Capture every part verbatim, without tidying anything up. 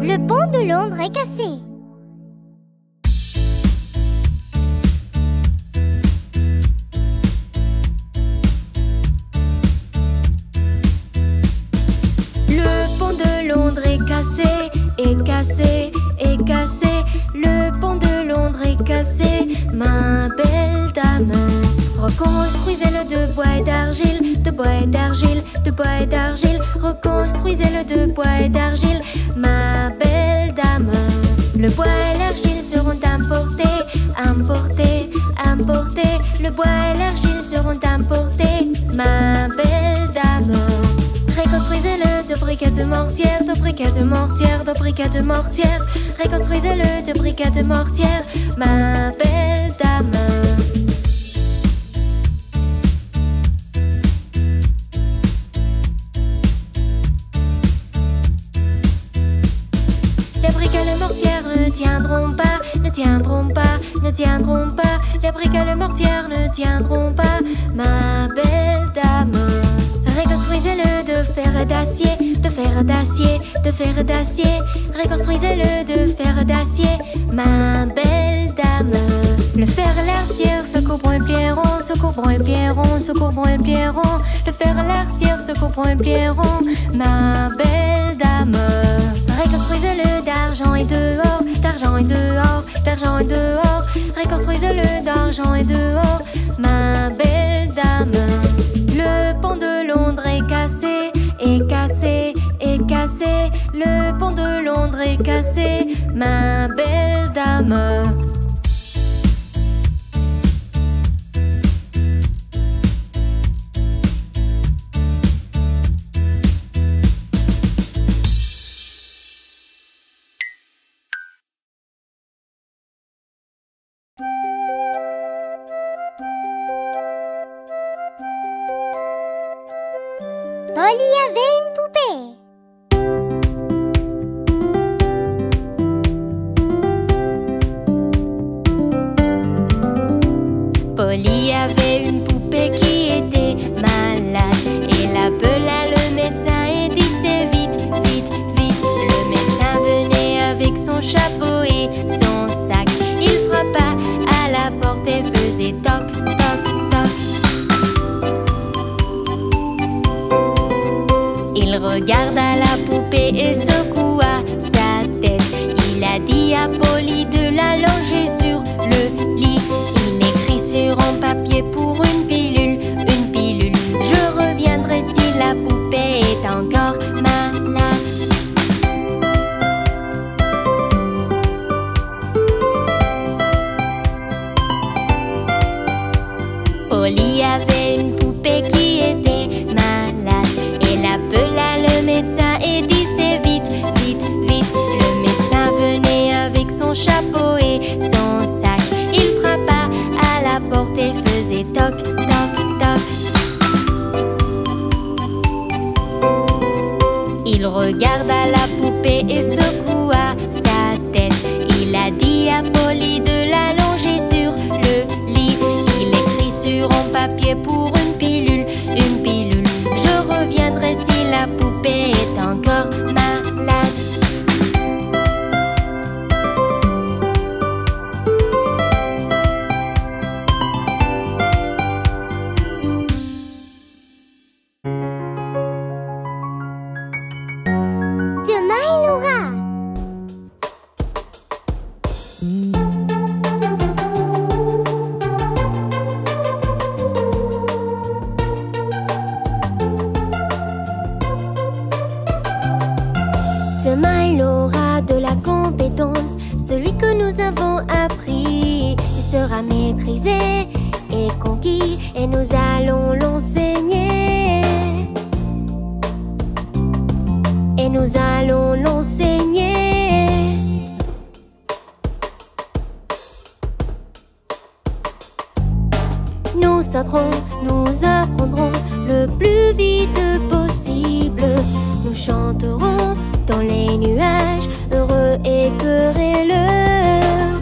Le pont de Londres est cassé. Le pont de Londres est cassé, est cassé, est cassé. Le pont de Londres est cassé, ma belle dame. Reconstruisez-le de bois et d'argile, de bois et d'argile, de bois et d'argile. Reconstruisez-le de bois et d'argile, ma belle dame. Le bois et l'argile seront importés, importés, importés. Le bois et l'argile seront importés, ma belle dame. Reconstruisez-le de briquets de mortière, de briquets de mortière, de briquets de mortière. Reconstruisez-le de briquets de mortière, ma belle dame. Les briquets de mortière ne tiendront pas, ne tiendront pas, ne tiendront pas. Les briquets de mortière ne tiendront pas, ma belle dame. Reconstruisez-le de fer d'acier, de fer d'acier, de fer d'acier. Reconstruisez-le de fer d'acier, ma belle dame. Le fer à l'arcière se couvrant et plieront, se couvrant et plieront, se couvrant et plieront. Le fer à l'arcière se couvrant et plieront, ma belle dame. Reconstruisez-le d'argent et dehors, d'argent et dehors, d'argent et dehors. Reconstruisez-le d'argent et dehors, ma belle dame. Le pont de Londres est cassé, est cassé, est cassé. Le pont de Londres est cassé, ma belle dame. Polly avait une poupée. Polly avait une poupée qui était malade. Elle appela le médecin et disait vite, vite, vite. Le médecin venait avec son chapeau et son sac. Il frappa à la porte et faisait toc, toc, toc. Il regarda la poupée et secoua sa tête. Il a dit à Polly de la loger sur le lit. Il écrit sur un papier pour une pilule, une pilule. Je reviendrai si la poupée est encore malade. Polly avait une poupée qui était malade. Elle appela le médecin et disait vite, vite, vite. Le médecin venait avec son chapeau et son sac. Il frappa à la porte et faisait toc, toc, toc. Il regarda la poupée et secoua sa tête. Il a dit à Polly de la loger sur le lit. Il écrit sur un papier pour une pilule, une pilule. Je reviendrai si la poupée est encore malade. Demain, il aura. Demain il aura de la compétence, celui que nous avons appris. Il sera maîtrisé et conquis et nous allons l'enseigner. Et nous allons l'enseigner. Nous sauterons, nous apprendrons le plus vite possible. Nous chanterons dans les nuages, heureux et querelleurs.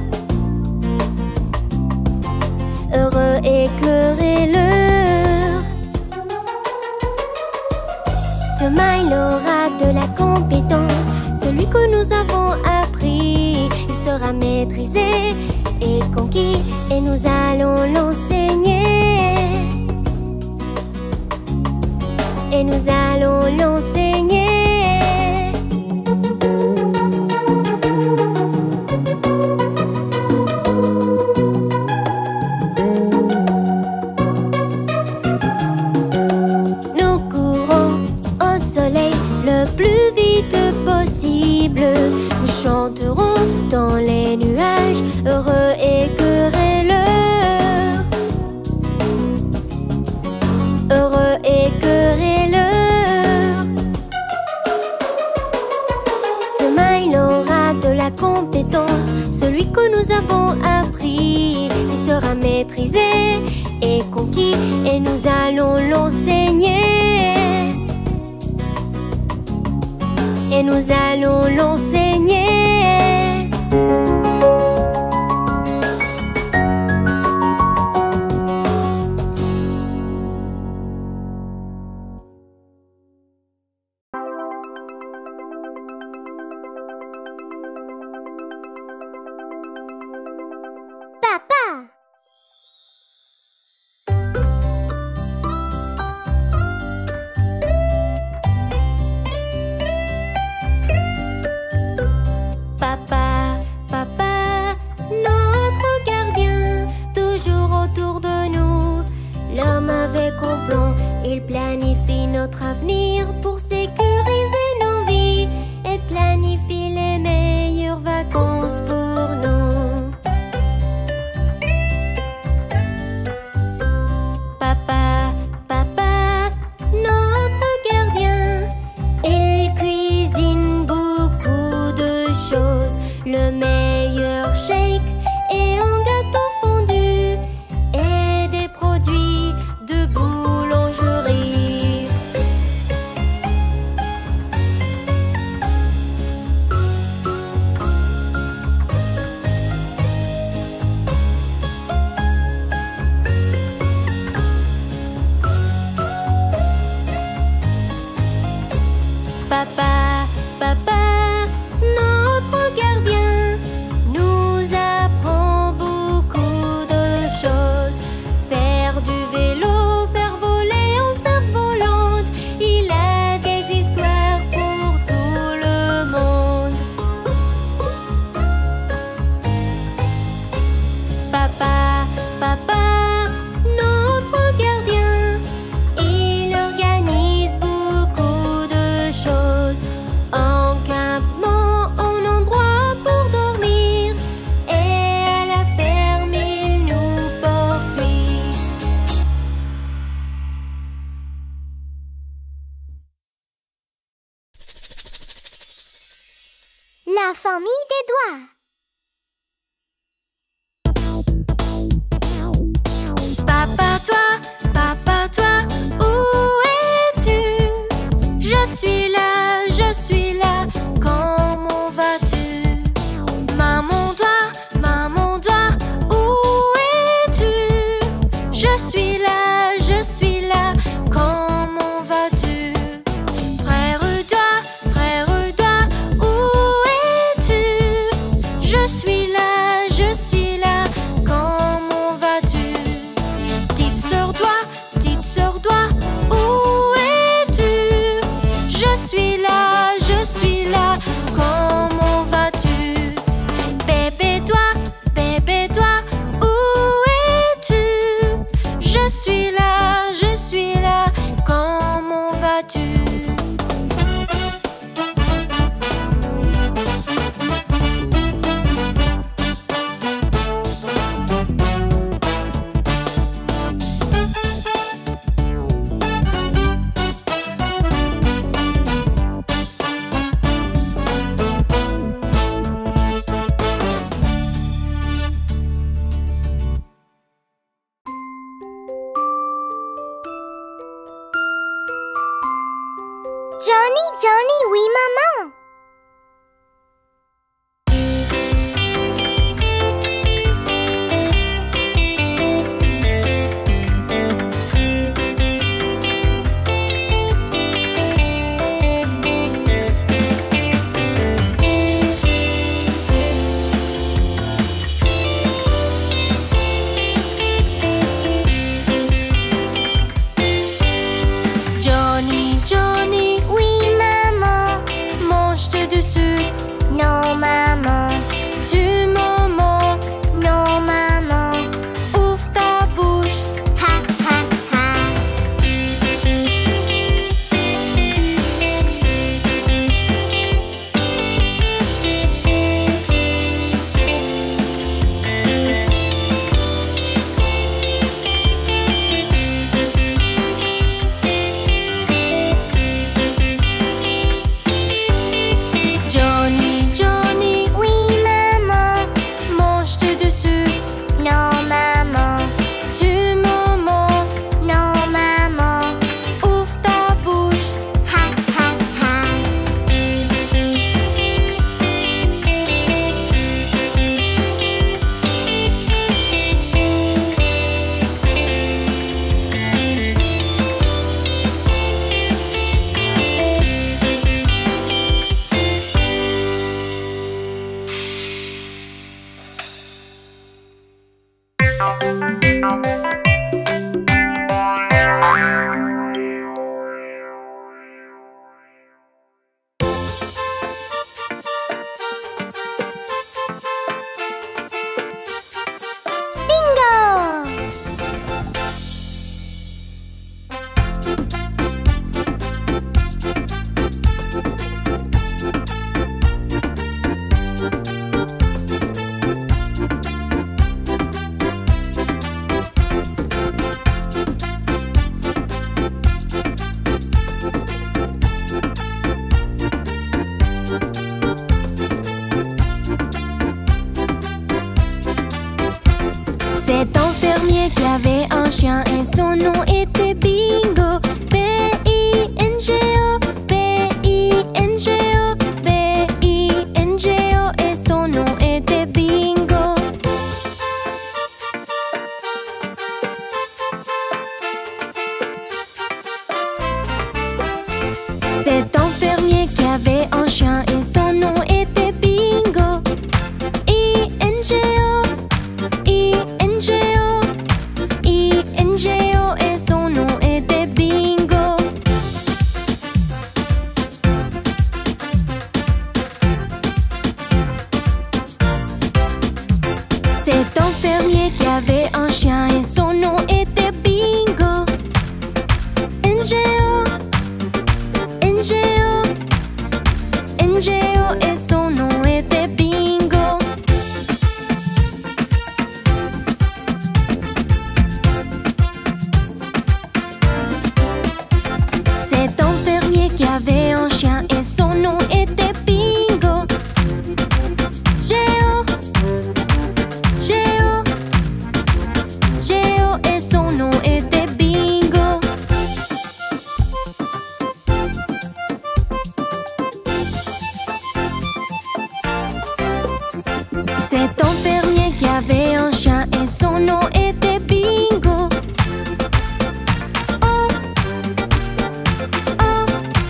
Heureux et querelleurs. Demain il aura de la compétence, celui celui que nous avons appris. Il sera maîtrisé et conquis, et nous allons l'enseigner. Et nous allons l'enseigner. Nous courons au soleil le plus vite possible. Nous chanterons dans les nuages, heureux et querelleurs. Heureux et querelleurs. Demain il aura de la compétence, celui que nous avons appris. Il sera maîtrisé et conquis, et nous allons l'enseigner. Et nous allons l'enseigner. Papa. Papa, papa, notre gardien, toujours autour de nous. L'homme avec complot, il planifie notre avenir pour sécuriser nos vies et planifie les meilleures vacances pour nous. Papa, papa, notre gardien, il cuisine beaucoup de choses, le meilleur shake et un gâteau fondu et des produits de boulangerie. Papa, papa, notre gardien nous apprend beaucoup de choses. Faire du vélo, faire voler en cerf-volante, il a des histoires pour tout le monde. Papa, papa, notre gardien, il organise beaucoup de choses. En campement, en endroit pour dormir, et à la ferme, il nous poursuit. La famille des doigts. Papa, toi, papa, toi, où es-tu? Je suis là, je suis là, comment vas-tu? Maman doigt, maman doigt, où es-tu? Je suis là, je suis là, comment vas-tu? Frère doigt, frère doigt, où es-tu? chien et son nom était Bingo. B I N G O, B I N G O, B I N G O et son nom était Bingo. Cet enfermier qui avait un chien et son nom était Bingo. I N G O, I N G O, I N G O et son nom était Bingo. Cet enfermier qui avait un chien et son nom était Bingo. N G O, N G O, N G O et son nom était Bingo. Cet enfermier qui avait un chien et son nom était Bingo. G O, G O, G O et son nom était Bingo. Cet enfermier qui avait un chien et son nom était Bingo. Oh, oh,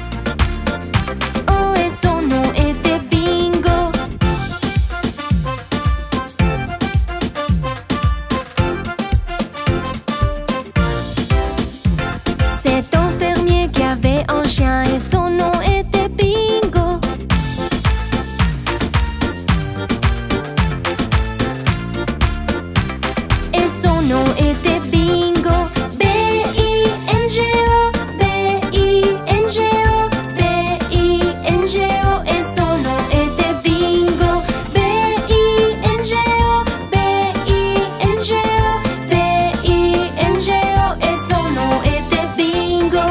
oh et son nom était Bingo. Cet enfermier qui avait un chien et son nom était Bingo. Et son nom était Bingo. B I N G O, B I N G O, B I N G O et son nom était Bingo. B I N G O, B I N G O, B I N G O et son nom était Bingo.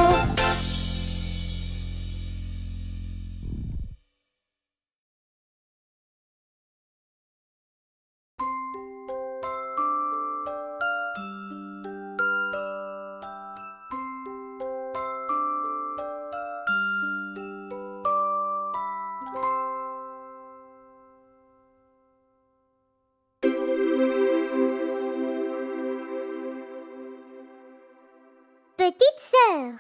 Petite sœur.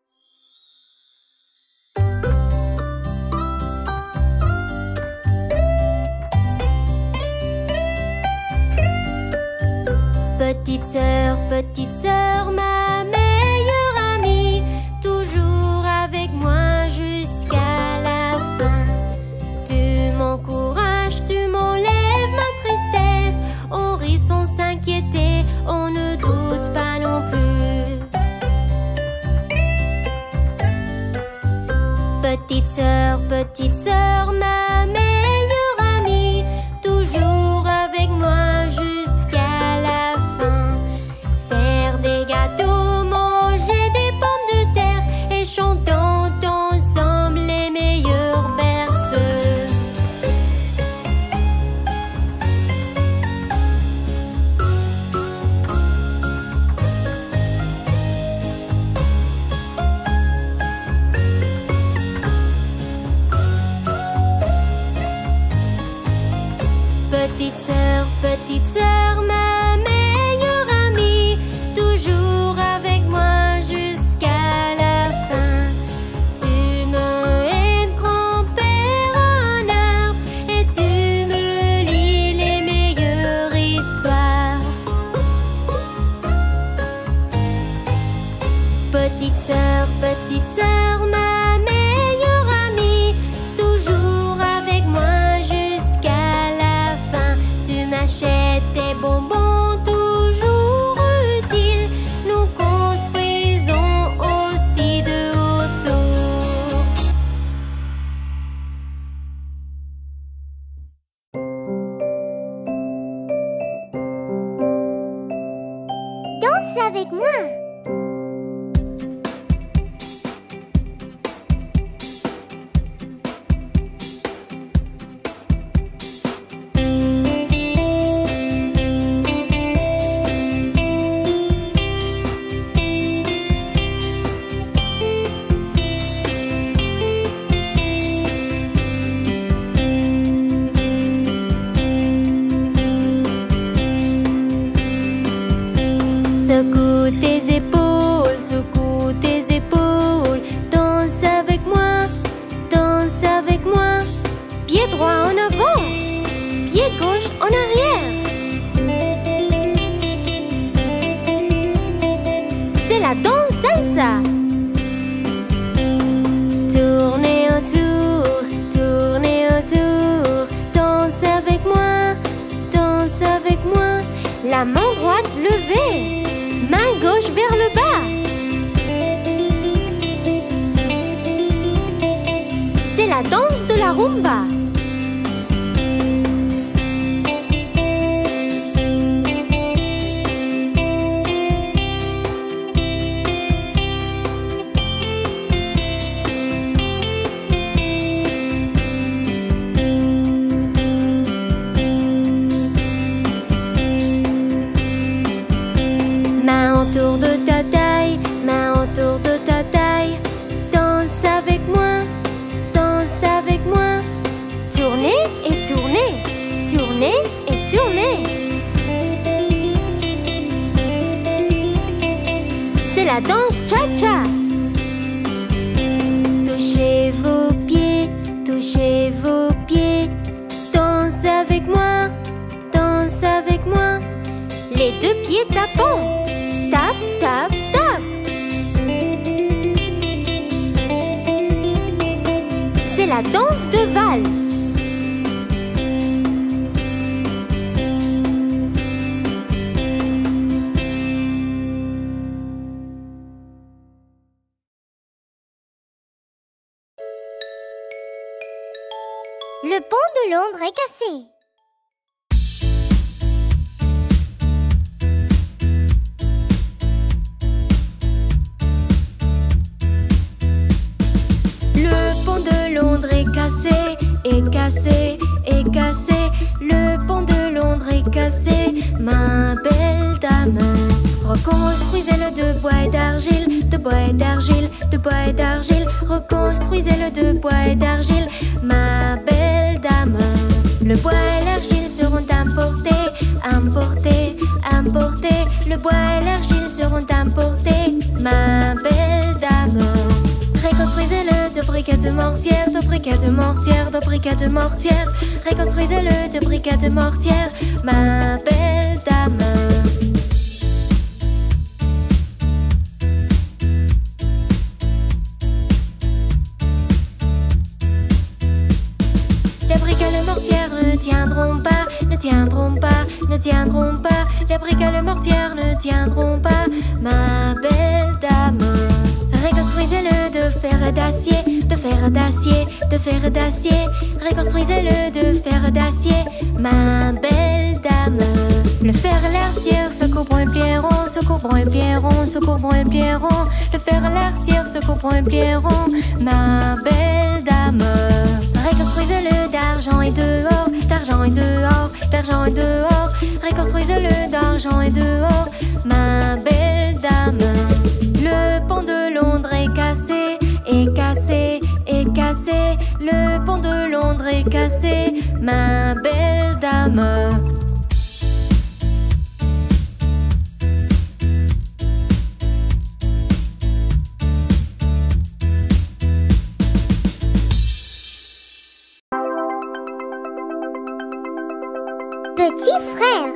Petite sœur, petite sœur, ma meilleure amie, toujours avec moi jusqu'à la fin. Tu m'encourages, tu m'enlèves ma tristesse, on rit sans s'inquiéter, on ne doute pas non plus. Petite sœur, petite sœur, ma meilleure amie, toujours avec moi jusqu'à la fin. Faire des gâteaux, manger des pommes de terre et chantons ensemble les meilleures berceuses. Petite sœur, petite sœur, ma meilleure amie, toujours avec moi jusqu'à la fin. Tu me aides, grand-père, un arbre, et tu me lis les meilleures histoires. Petite sœur, petite sœur, ma meilleure amie, toujours avec moi jusqu'à la fin. Tu m'achètes des bonbons toujours utiles, nous construisons aussi de hauts tours. Danse avec moi. Pied droit en avant, pied gauche en arrière. C'est la danse salsa. Tournez autour, tournez autour. Danse avec moi, danse avec moi. La main droite levée, main gauche vers le bas. C'est la danse de la rumba. Main autour de ta taille, main autour de ta taille. Danse avec moi, danse avec moi. Tournez et tournez, tournez et tournez. C'est la danse cha-cha. Touchez vos pieds, touchez vos pieds. Danse avec moi, danse avec moi. Les deux pieds tapant. Tap, tap, tap. C'est la danse de valse. Le pont de Londres est cassé. Le pont de Londres est cassé, est cassé, est cassé. Le pont de Londres est cassé, ma belle dame. Reconstruisez-le de bois et d'argile, de bois et d'argile, de bois et d'argile. Reconstruisez-le de bois et d'argile, ma belle dame. Le bois et l'argile seront importés, importés, importés. Le bois et l'argile seront importés, ma belle dame. Reconstruisez-le de briquets de mortière, de briquets de mortière, de briquets de mortière. Reconstruisez-le de briquets de mortière, ma belle dame. Les briquets de mortière ne tiendront pas, ne tiendront pas, ne tiendront pas. Les briquets de mortière ne tiendront pas, ma belle dame. Reconstruisez-le de fer et d'acier, de fer et d'acier, de fer et d'acier. Reconstruisez-le de fer et d'acier, ma belle dame. Le fer et l'arcière se couvrent et plieront, se couvrent et plieront, se couvrent et plieront. Le fer et l'arcière se couvrent et plieront, ma belle dame. Reconstruisez-le d'argent et dehors, d'argent et dehors, d'argent et dehors. Reconstruisez-le d'argent et dehors, ma belle dame. Le pont de Londres est cassé, est cassé, est cassé. Le pont de Londres est cassé, ma belle dame. Petit frère.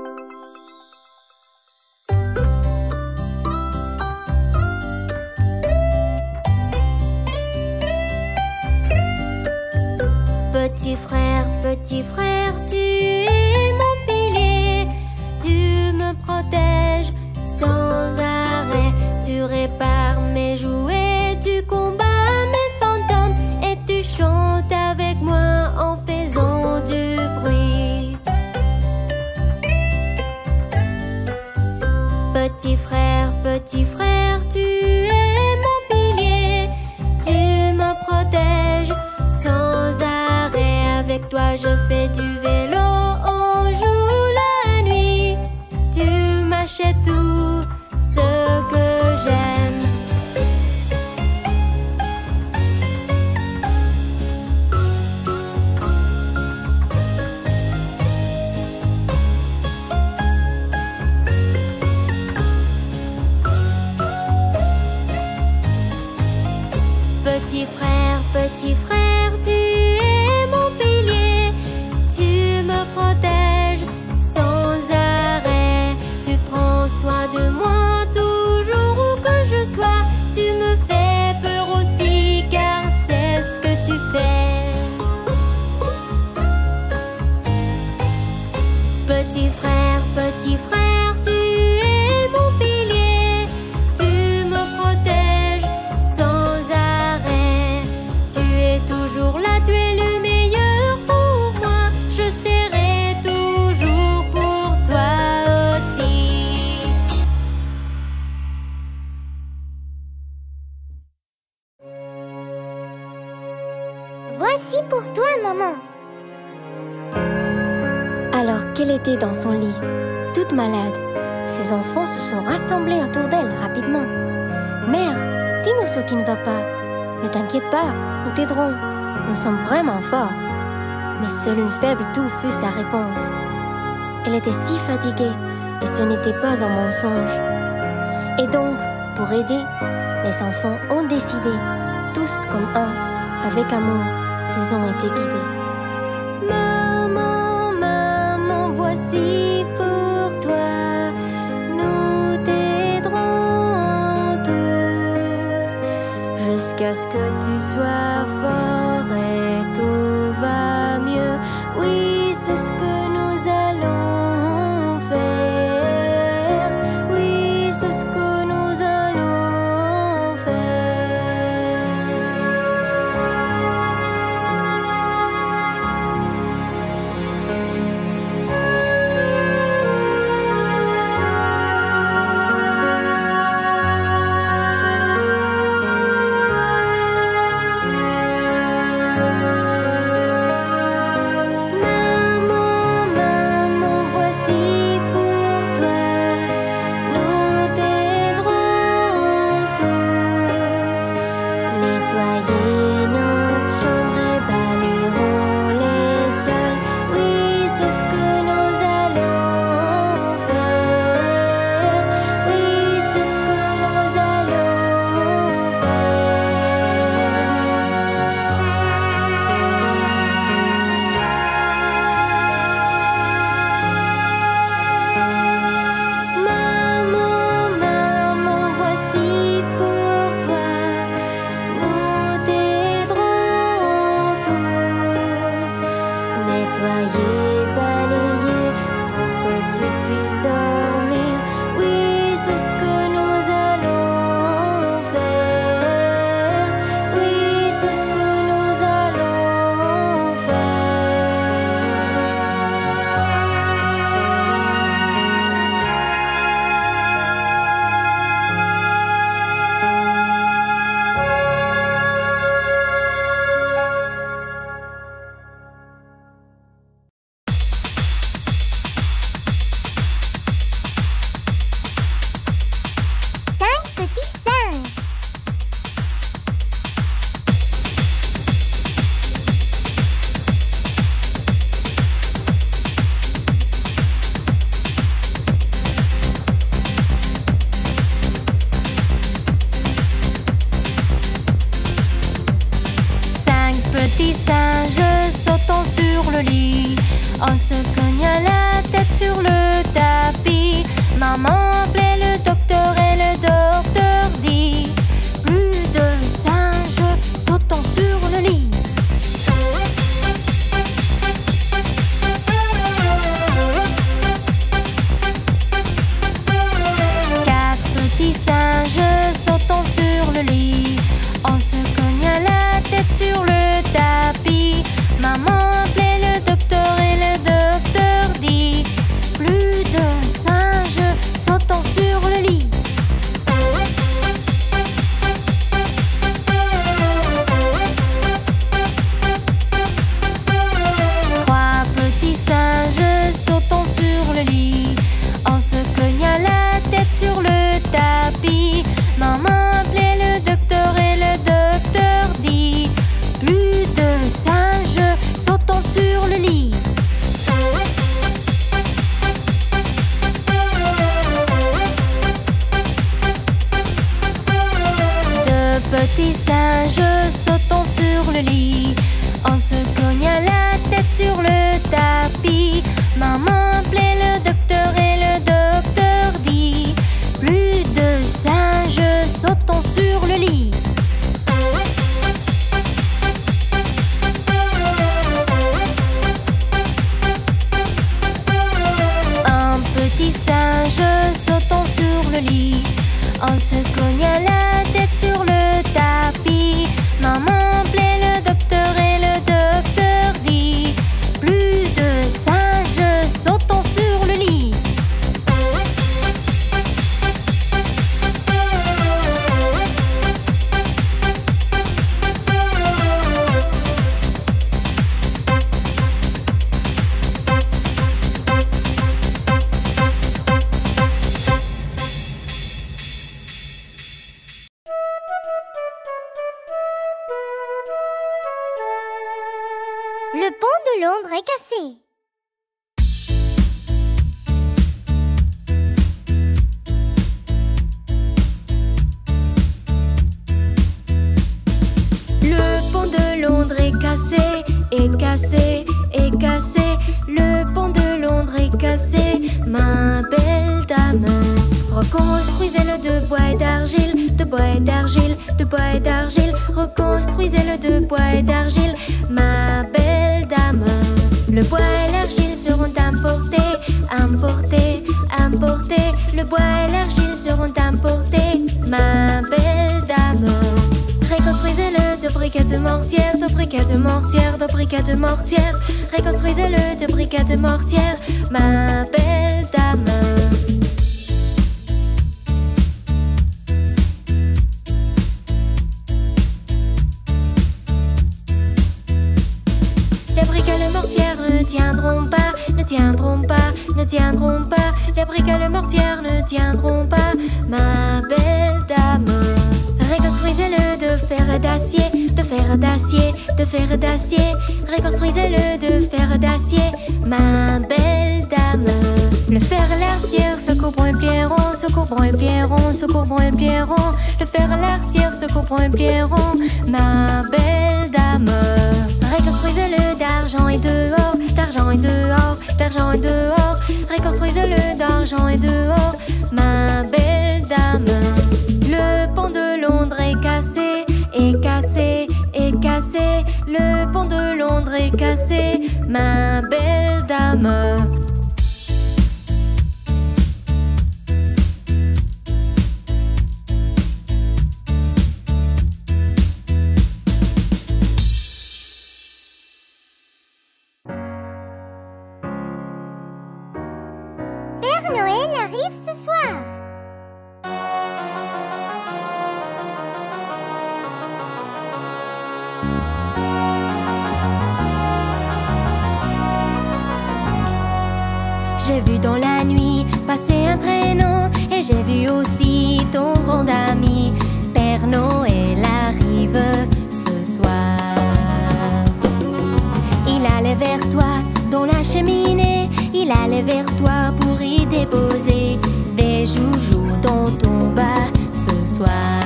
Petit frère, petit frère, tu es mon pilier. Tu me protèges sans arrêt. Tu répares mes jouets, tu combats mes fantômes. Et tu chantes avec moi en faisant du bruit. Petit frère, petit frère, tu es mon pilier. Tu me protèges sans arrêt. Avec toi je fais du vélo, on joue la nuit. Tu m'achètes pour toi, maman. Alors qu'elle était dans son lit, toute malade, ses enfants se sont rassemblés autour d'elle rapidement. « Mère, dis-nous ce qui ne va pas. Ne t'inquiète pas, nous t'aiderons. Nous sommes vraiment forts. » Mais seule une faible toux fut sa réponse. Elle était si fatiguée et ce n'était pas un mensonge. Et donc, pour aider, les enfants ont décidé, tous comme un, avec amour, ils ont été guidés. Maman, maman, voici pour toi, nous t'aiderons tous, jusqu'à ce que tu sois fort et tout va mieux. Oui, c'est ce que nous allons faire. Oui, c'est ce que nous allons faire. Petit singe sautant sur le lit, on se cogna la tête sur le tapis. Maman appelait le docteur et le docteur dit: plus de singes sautant sur le lit. Quatre petits singes sautant sur le lit, on se cogna la tête sur le tapis. Maman appelait le docteur et le docteur dit: plus de singes sautant sur le lit. Trois petits singes sautant sur le lit, on se cogna la tête sur le tapis. Maman appelait le docteur et le docteur dit: plus de singes sautant sur le lit. Deux petits singes sautant sur le lit, on se cogna la tête sur le tapis. Maman appelait le docteur et le docteur dit: plus de singes sautant sur le lit. Un petit singe sautant sur le lit, on se cogna la tête sur le tapis. Maman appelait le docteur et le docteur dit: plus de singes sautant Le pont de Londres est cassé. Le pont de Londres est cassé, est cassé, est cassé. Le pont de Londres est cassé, ma belle dame. Reconstruisez-le de bois et d'argile, de bois et d'argile, de bois et d'argile. Reconstruisez-le de bois et d'argile, ma belle dame. Le bois et l'argile seront importés, importés, importés. Le bois et l'argile seront importés, ma belle dame. Reconstruisez-le de briquets de mortière, de briquets de mortière, de briquets de mortière. Reconstruisez-le de briquets de mortière, ma belle dame. Les briquets de mortière ne tiendront pas, ne tiendront pas, ne tiendront pas. Les briquets de mortière ne tiendront pas, ma belle dame. Reconstruisez-le de fer et d'acier, de fer et d'acier, de fer et d'acier. Reconstruisez-le de fer et d'acier, ma belle dame. Le fer et l'arcière se couvrent et plieront, se couvrent et plieront, se couvrent et plieront. Le fer et l'arcière se couvrent et plieront, ma belle dame. Reconstruisez-le d'argent et dehors, d'argent et dehors, d'argent et dehors. Reconstruisez-le d'argent et dehors, ma belle dame. Le pont de Londres est cassé, est cassé, est cassé. Le pont de Londres est cassé, ma belle dame. Père Noël arrive ce soir. J'ai vu dans la nuit passer un traîneau et j'ai vu aussi ton grand ami. Père Noël arrive ce soir. Il allait vers toi dans la cheminée. Il allait vers toi pour y déposer des joujoux dans ton bas ce soir.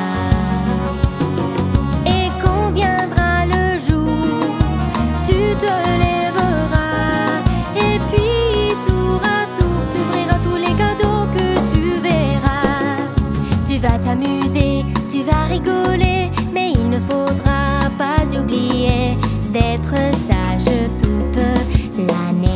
Et quand viendra le jour, tu te lèveras et puis tour à tour, tu ouvriras tous les cadeaux que tu verras. Tu vas t'amuser, tu vas rigoler, mais il ne faudra pas oublier d'être sage toute l'année.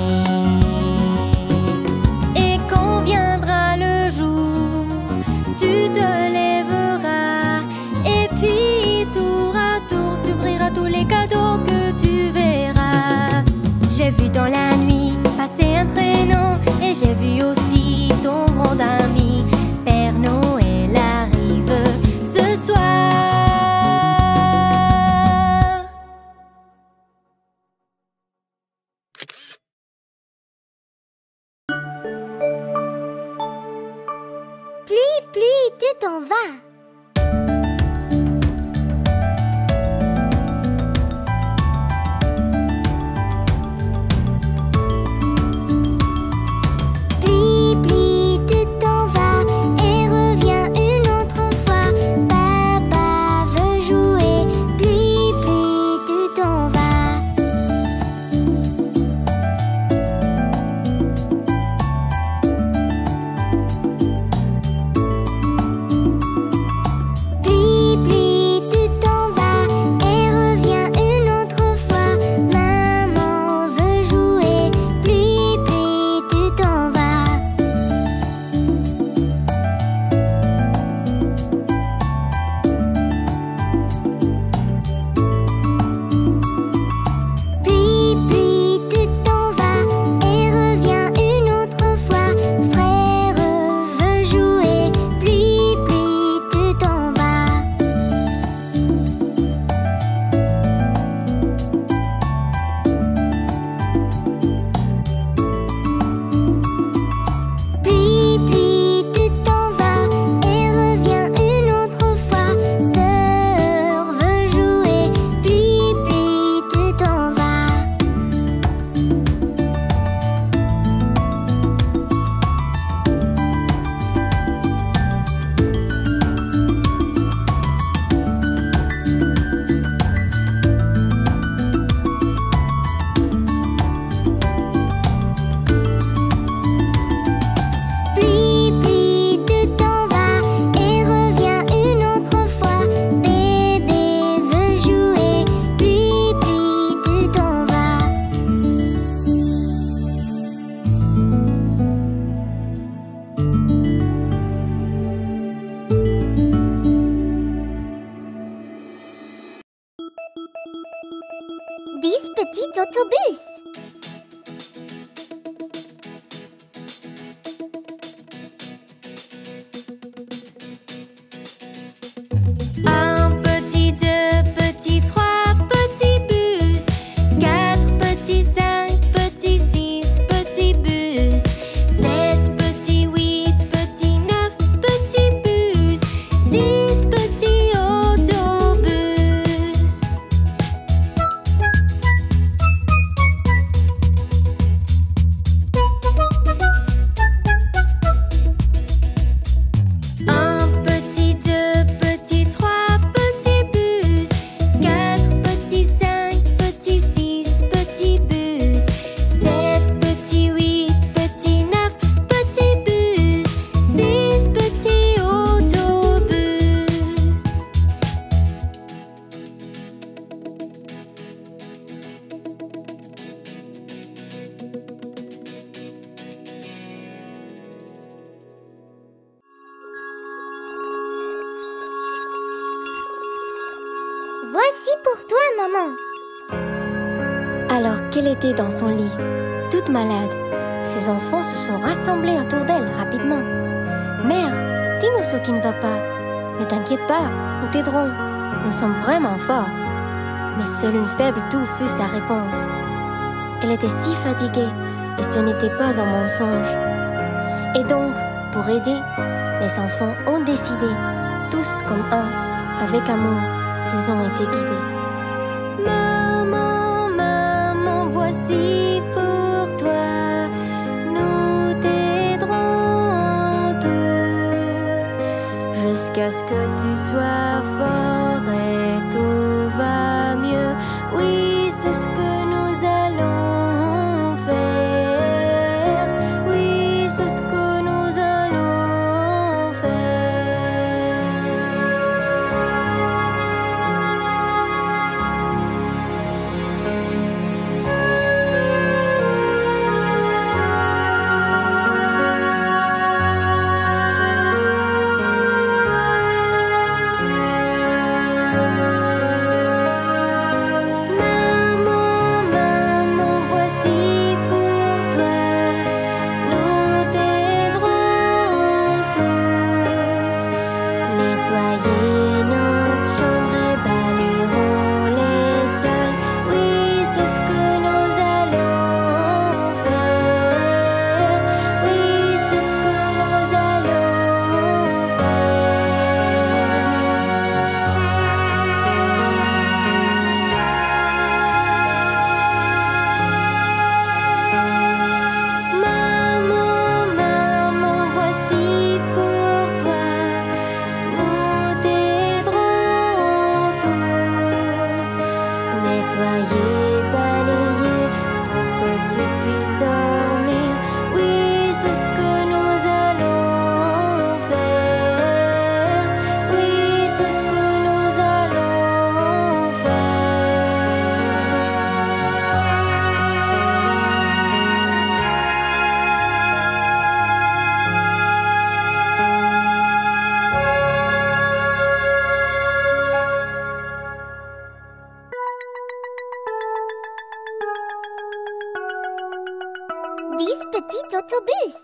Et quand viendra le jour, tu te lèveras et puis tour à tour, tu ouvriras tous les cadeaux que tu verras. J'ai vu dans la nuit passer un traîneau et j'ai vu aussi ton grand ami. Père Noël arrive ce soir. Pluie, pluie, tu t'en vas. Pluie, pluie, tu t'en vas et reviens une autre fois. Papa veut jouer. Pluie, pluie, tu t'en vas. autobus. Un petit, deux petits, trois petits bus, quatre petits, cinq petits, six petits bus, sept petits, huit petits, neuf petits bus, dix petits autobus. Un petit, deux petits, trois petits bus, quatre petits, cinq petits, six petits bus, sept petits, huit petits, neuf petits bus, dix petits autobus. Voici pour toi, maman. Alors qu'elle était dans son lit, toute malade, ses enfants se sont rassemblés autour d'elle rapidement. « Mère, dis-nous ce qui ne va pas. Ne t'inquiète pas, nous t'aiderons. Nous sommes vraiment forts. » Mais seule une faible toux fut sa réponse. Elle était si fatiguée et ce n'était pas un mensonge. Et donc, pour aider, les enfants ont décidé, tous comme un, avec amour, ils ont été guidés. Maman, maman, voici pour toi. Nous t'aiderons tous jusqu'à ce que tu sois fort et tout va mieux. Oui, c'est ce que nous allons faire. Oui, c'est ce que nous allons faire. Maman, maman, voici pour toi. Nous t'aiderons tous. Nettoyer notre chambre et balayerons les sols. Oui, c'est ce que nous allons faire. Oui, c'est ce que nous allons faire. Maman, maman, voici pour toi. Nous t'aiderons tous. Nettoyer, balayer pour que tu puisses dormir. Oui, c'est ce que nous allons faire. Oui, c'est ce que nous allons Dix petits autobus.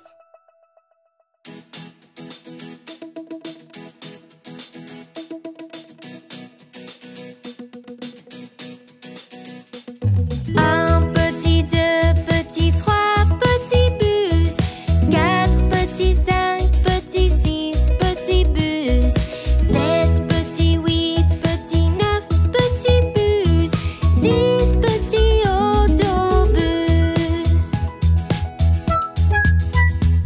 Un petit, deux petits, trois petits bus, quatre petits, cinq petits, six petits bus, sept petits, huit petits, neuf petits bus, dix petits autobus.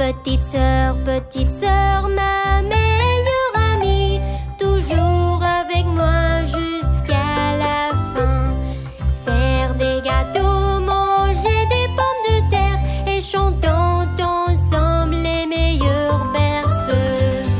Petite sœur, petite sœur, ma meilleure amie, toujours avec moi jusqu'à la fin. Faire des gâteaux, manger des pommes de terre et chantons ensemble les meilleures berceuses.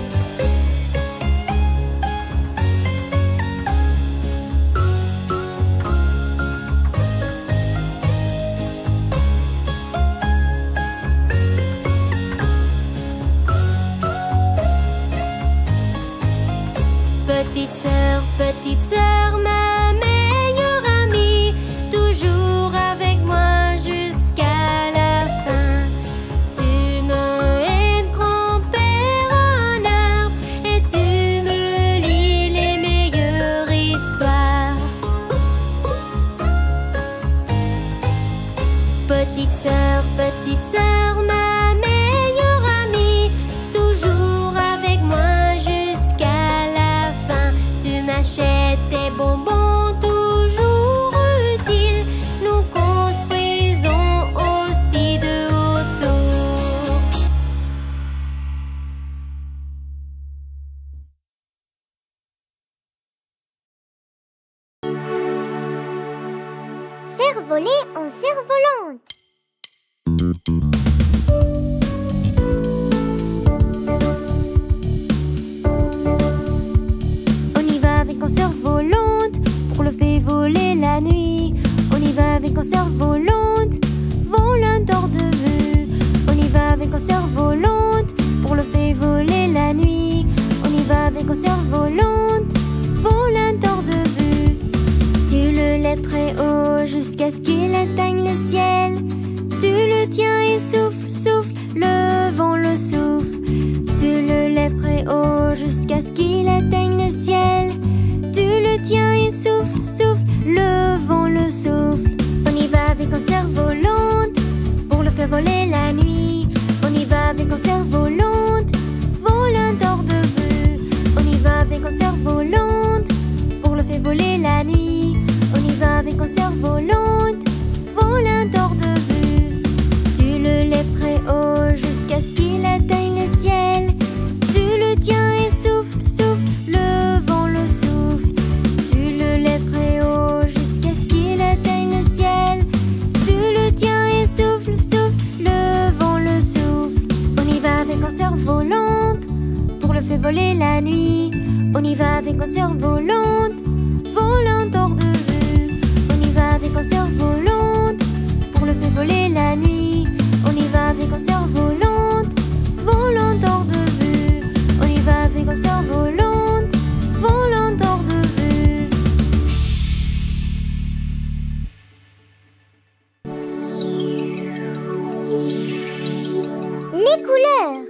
Petite sœur, petite sœur, ma meilleure amie, toujours avec moi jusqu'à la fin. Tu me aides, grand-père, un arbre, et tu me lis les meilleures histoires. Petite sœur, petite sœur, ma meilleure amie, toujours avec moi jusqu'à la fin. Tu m'achètes des bonbons toujours utiles, nous construisons aussi de hauts tours. Faire voler en cerf-volante. On y va avec en cerf-volante pour le faire voler la nuit. On y va avec en cerf-volante, volant hors de vue. On y va avec en cerf-volante pour le faire voler la nuit. On y va avec en cerf-volante, volant hors de vue. Tu le lèves très haut jusqu'à ce qu'il atteigne le ciel. Tu le tiens et souffle, souffle, le vent le souffle. Tu le lèves très haut jusqu'à ce qu'il atteigne le ciel. Tu le tiens et souffle, souffle, le vent le souffle. On y va avec en cerf-volante pour le faire voler la nuit. On y va avec en cerf-volante, volant hors de vue. On y va avec en cerf-volante pour le faire voler la nuit. On y va avec en cerf-volante, volant hors de vue. Tu le lèves très haut jusqu'à ce qu'il atteigne le ciel. Tu le tiens et souffle, souffle, le vent le souffle. Tu le lèves très haut jusqu'à ce qu'il atteigne le ciel. Tu le tiens et souffle, souffle, le vent le souffle. On y va avec en cerf-volante pour le faire voler la nuit. On y va avec en cerf-volante, volant hors de vue. On y va avec en cerf-volante pour le faire voler la nuit. On y va avec en cerf-volante, volant hors de vue. On y va avec en cerf-volante, volant hors de vue. Les couleurs.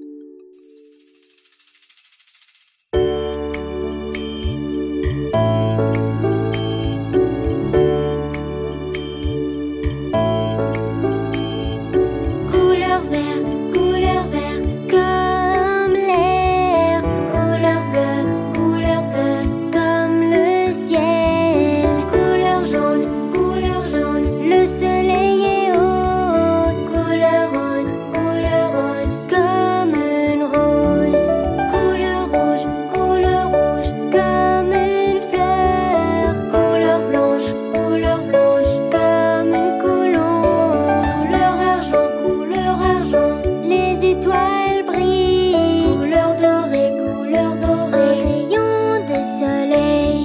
Couleur verte, couleur verte, comme l'air. Couleur bleue, couleur bleue, comme le ciel. Couleur jaune, couleur jaune, le soleil est haut. Couleur rose, couleur rose, comme une rose. Couleur rouge, couleur rouge, comme une fleur. Couleur blanche, couleur blanche, comme une colombe. Couleur argent, couleur argent, les étoiles brillent. Couleur dorée, couleur dorée, rayon de soleil.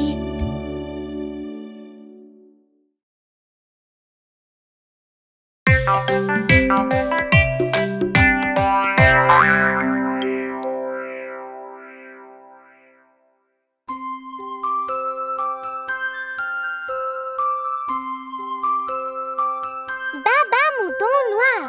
Baba mouton noir.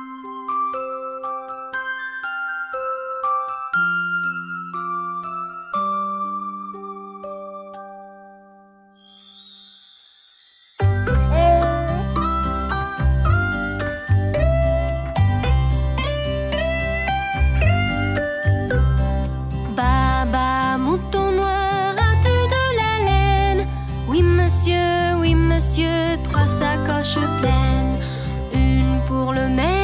Baba mouton noir, as-tu de la laine? Oui monsieur, oui monsieur, trois sacoches pleines. Une pour le maître,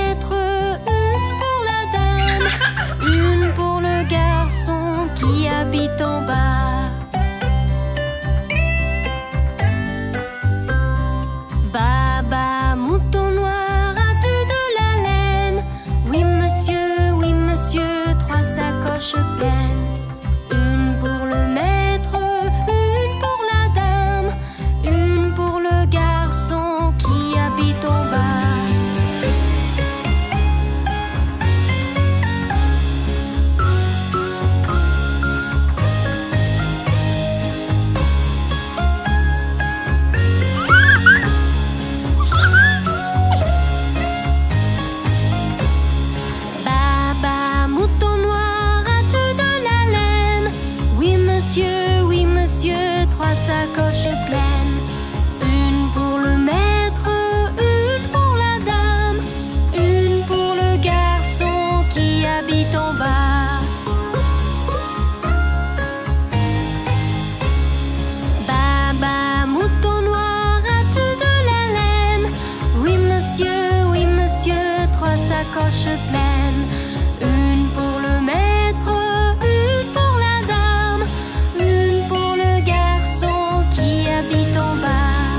sacoches pleines. Une pour le maître, une pour la dame, une pour le garçon qui habite en bas.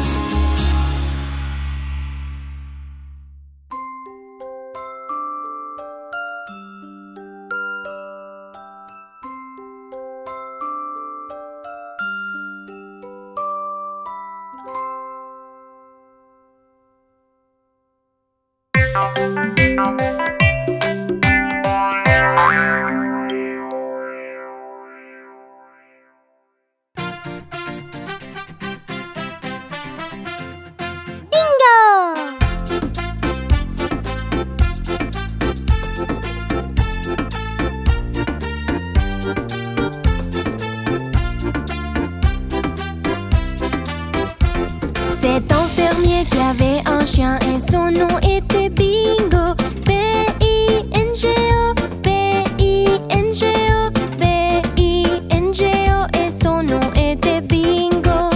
Cet enfermier qui avait un chien et son nom était Bingo. B I N G O, B I N G O, B I N G O et son nom était Bingo.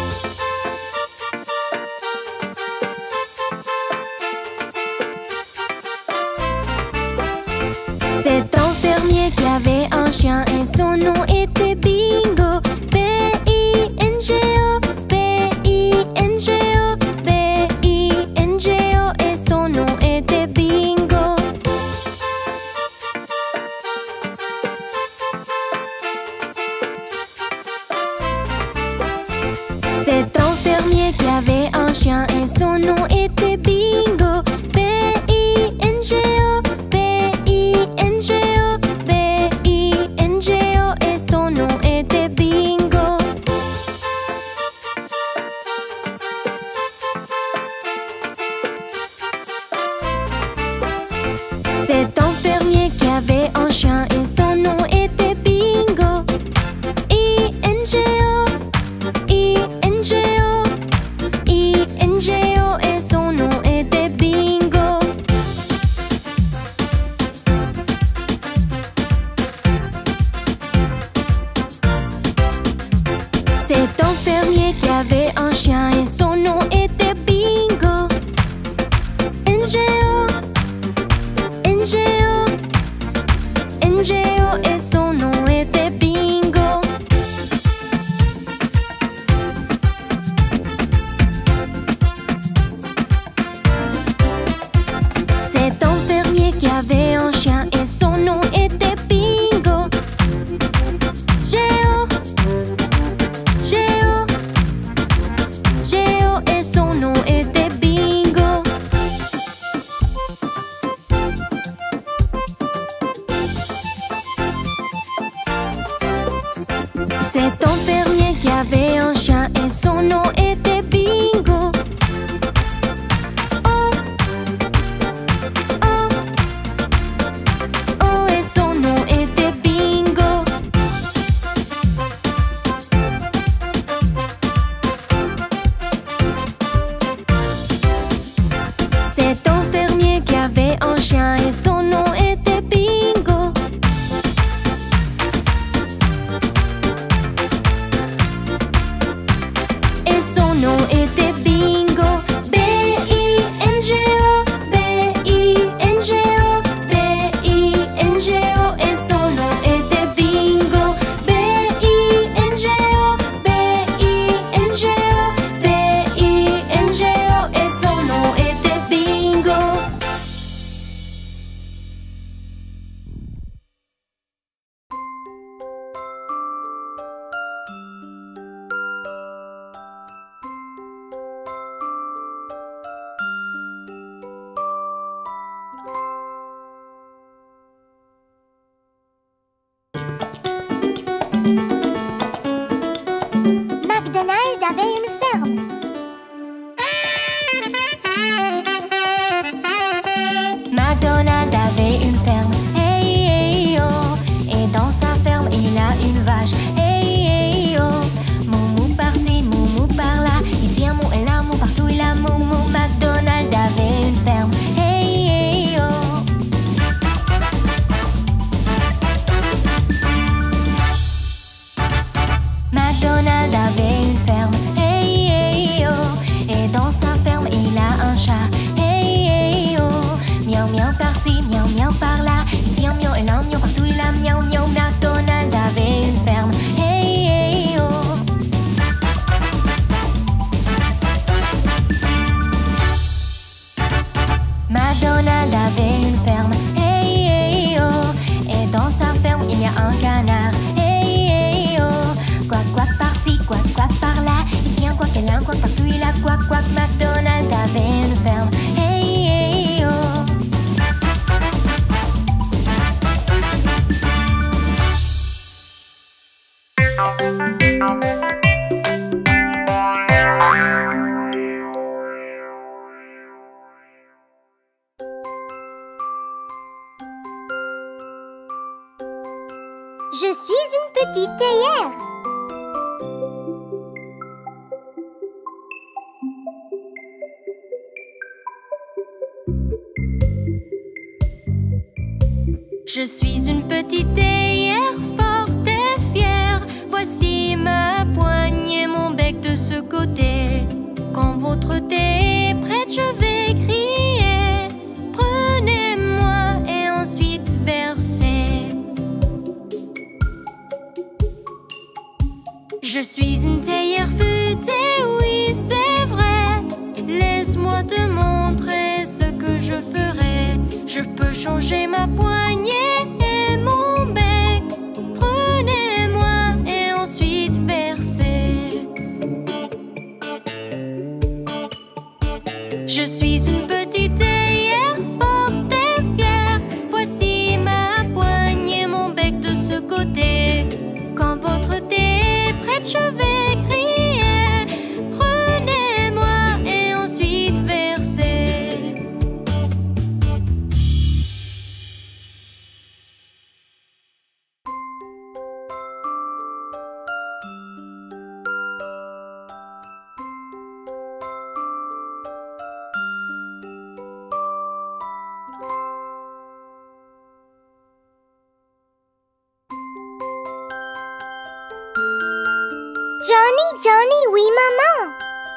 Cet enfermier qui avait un chien et son nom était Bingo. B I N G O, B I N G O, B I N G O et son nom était Bingo. Cet enfermier qui avait un chien et son nom était Bingo. B I N G O, B I N G O, B I N G O et McDonald avait une ferme. Hey, hey, oh. Et dans sa ferme, il y a un canard. Hey, hey, oh. Quack, quack par-ci, quack, quack par-là. Ici un quack et là un quack, partout il a quack, quack. McDonald avait une ferme. Hey, hey, oh. Je suis une petite théière. Je suis une petite théière forte et fière. Voici ma poignée, mon bec de ce côté. Quand votre thé est prête, je vais crier. Prenez-moi et ensuite versez. Je suis une théière futée, oui c'est vrai. Laisse-moi te montrer ce que je ferai. Je peux changer ma poignée et mon bec. Prenez-moi et ensuite versez. Je suis une petite théière forte et fière. Voici ma poignée, mon bec de ce côté. Quand votre thé est prête, je vais crier. Prenez-moi et ensuite versez. Johnny, Johnny, oui maman.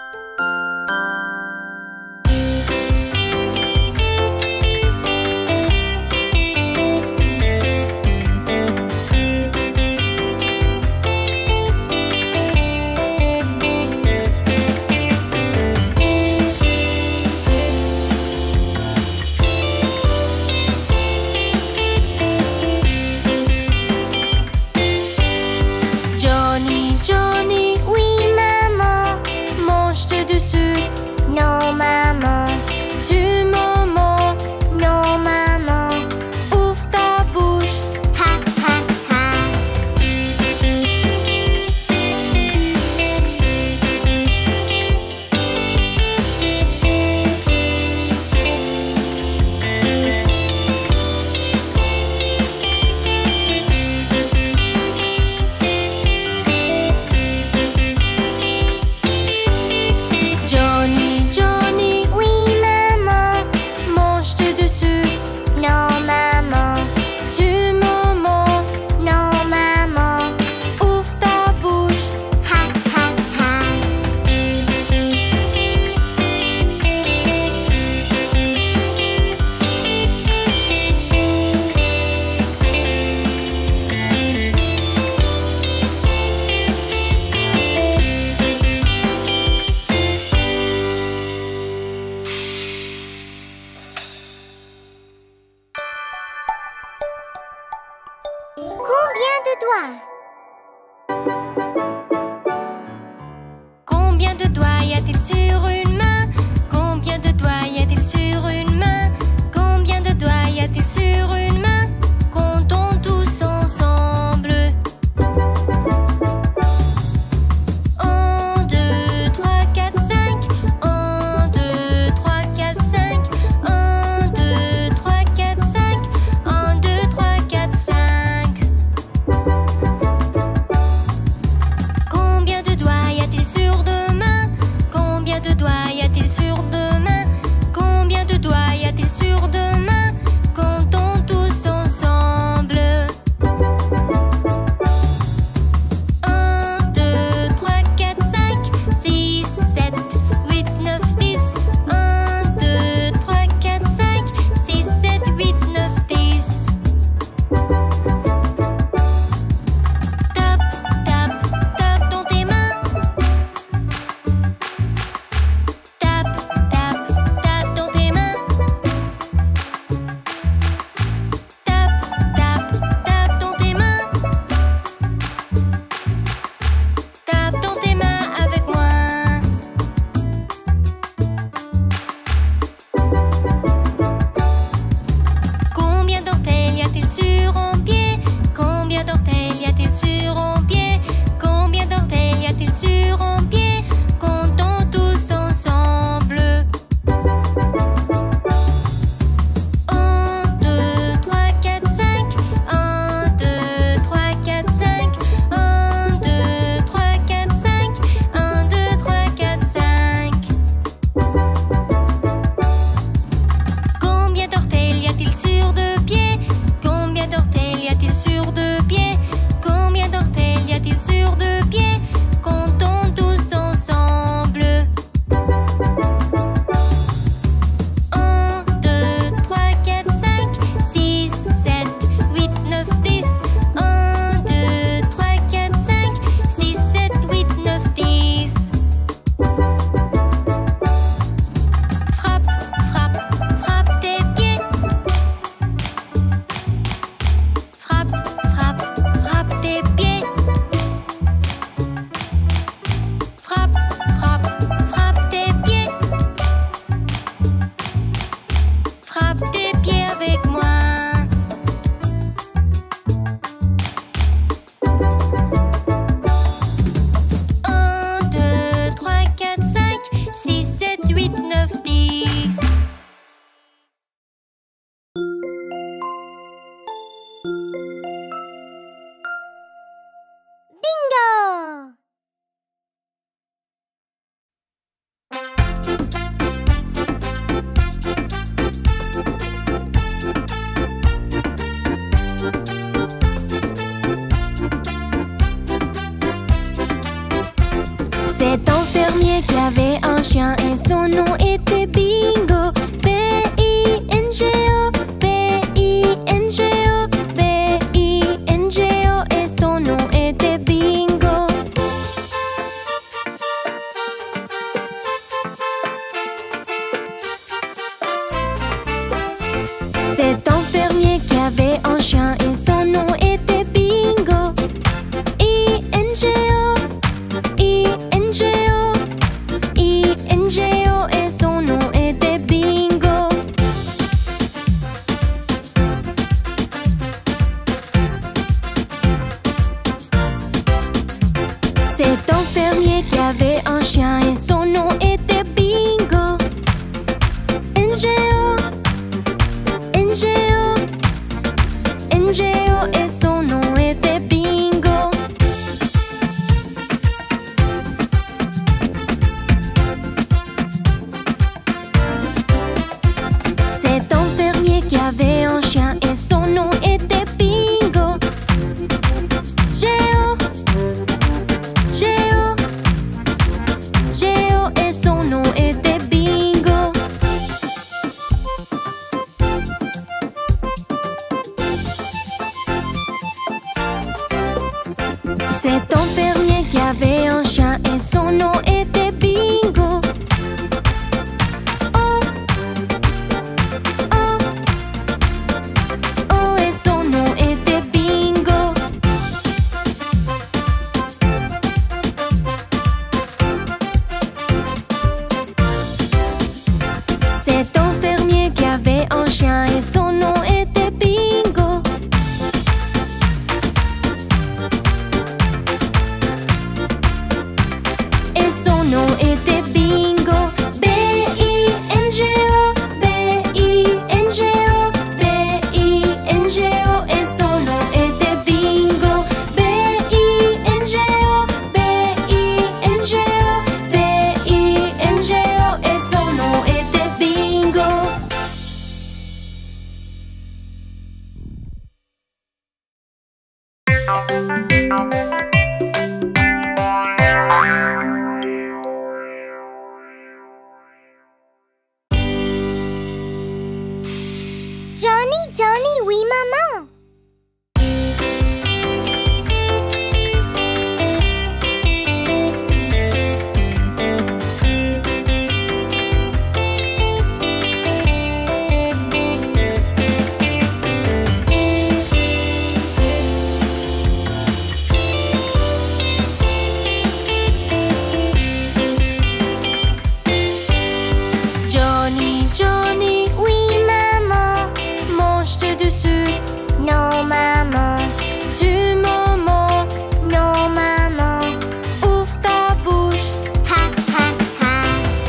Johnny, Johnny, Oui maman. mange-tu du sucre? Non maman. Du moment, Non maman. ouvre ta bouche. Ha ha ha. Johnny, Johnny, Oui maman. mange-tu du sucre? Non maman. Du moment, Non maman. ouvre ta bouche. Ha ha ha. Combien de doigts? Combien de doigts y a-t-il sur une main? Combien de doigts y a-t-il sur une main? Combien de doigts y a-t-il sur une main? Comptons tous ensemble. Un, deux, trois, quatre, cinq. Un, deux, trois, quatre, cinq. Un, deux, trois, quatre, cinq. Un, deux, trois, quatre, cinq. Combien de doigts y a-t-il sur deux mains? Combien de doigts C'est un fermier qui avait un chien et son nom était Bingo. I N G O, I N G O, I N G O et son nom était Bingo. C'est un fermier qui avait un chien et son nom était Bingo. N G O, N G O, N G O et son nom était Bingo. C'est un fermier qui avait un chien et son nom était Bingo. G O, G O, G O et son nom était Bingo. C'est un fermier qui avait un chien et son nom était Bingo. Oh, oh, oh et son nom était Bingo. C'est un fermier qui avait un chien et son nom était Bingo. Et son nom était Bingo. B I N G O, B I N G O, B I N G O et son nom était Bingo. B I N G O, B I N G O, B I N G O et son nom était Bingo. Johnny, Johnny, oui maman. Johnny, Johnny, Oui maman. mange-tu du sucre? Non maman. Tu m'en manques. Non maman. Ouvre ta bouche. Ha ha ha.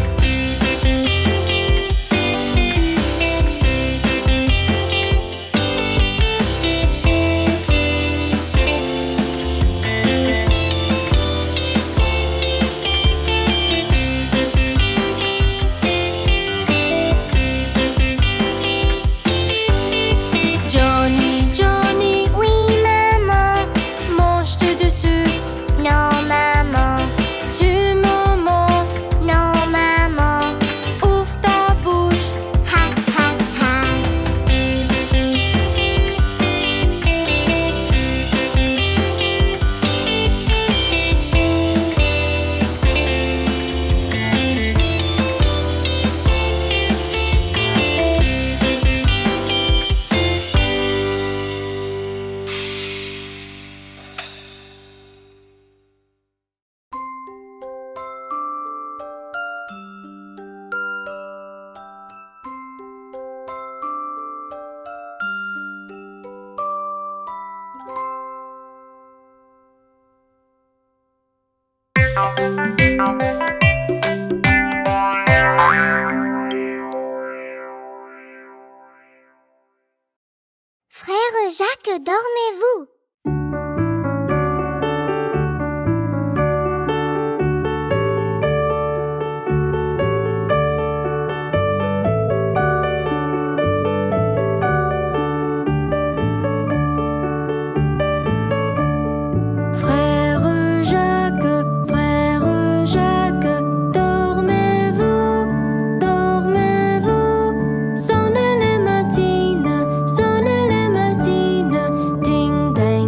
Johnny, Johnny, Oui maman. mange-tu du sucre? Non maman. Tu m'en manques. Non maman. Ouvre ta bouche. Ha ha ha. Frère Jacques, dormez-vous? Frère Jacques, frère Jacques, dormez-vous, dormez-vous. Sonnez les matines, sonnez les matines, ding ding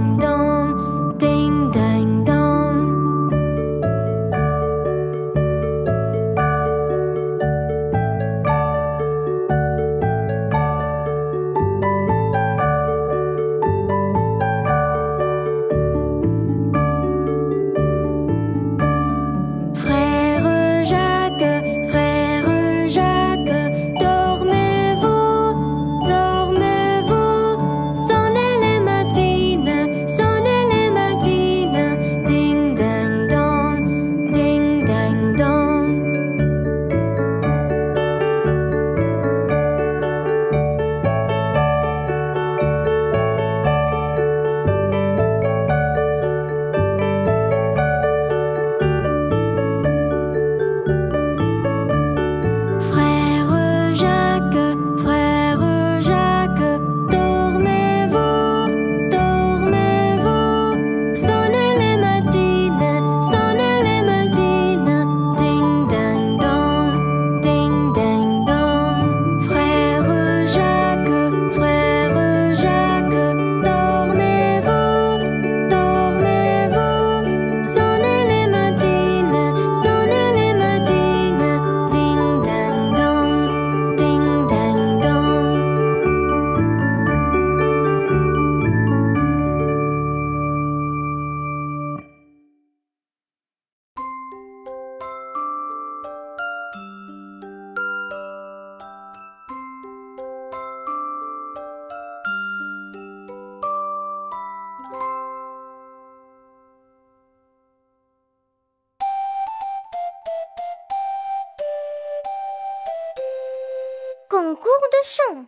concours de chant.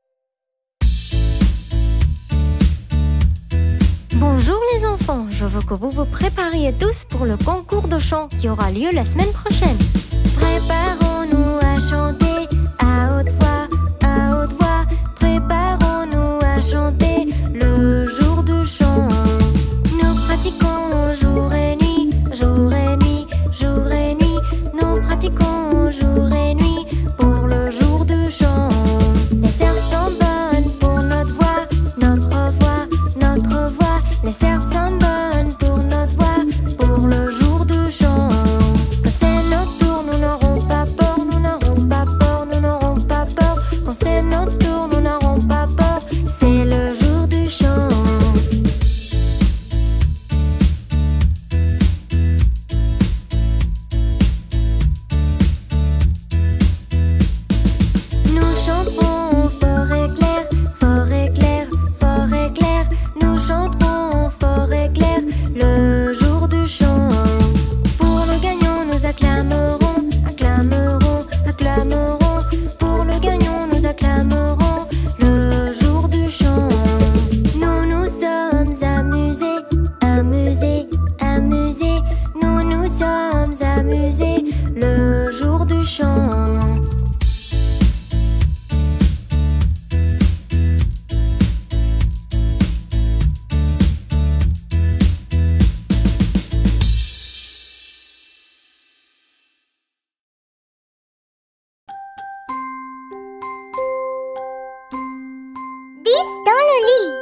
Bonjour les enfants, je veux que vous vous prépariez tous pour le concours de chant qui aura lieu la semaine prochaine. Préparons-nous à chanter à haute voix, à haute voix. Préparons-nous à chanter le jour du chant. Nous pratiquons jour et nuit, jour et nuit, jour et nuit. Nous pratiquons jour et nuit pour le jour du chant. Les serves sont bonnes pour notre voix, notre voix, notre voix. Les serves sont bonnes pour notre voix, pour le jour du chant. Quand c'est notre tour, nous n'aurons pas peur, nous n'aurons pas peur, nous n'aurons pas peur. Quand c'est notre tour, nous n'aurons pas peur, c'est le jour du chant. Nous chanterons fort et clair, fort et clair, fort et clair. Nous chanterons fort et clair le jour du chant. Pour le gagnant, nous acclamerons, acclamerons, acclamerons. Pour le gagnant, nous acclamerons le jour du chant. Nous nous sommes amusés, amusés, amusés. Nous nous sommes amusés le jour du chant. dix dans le lit.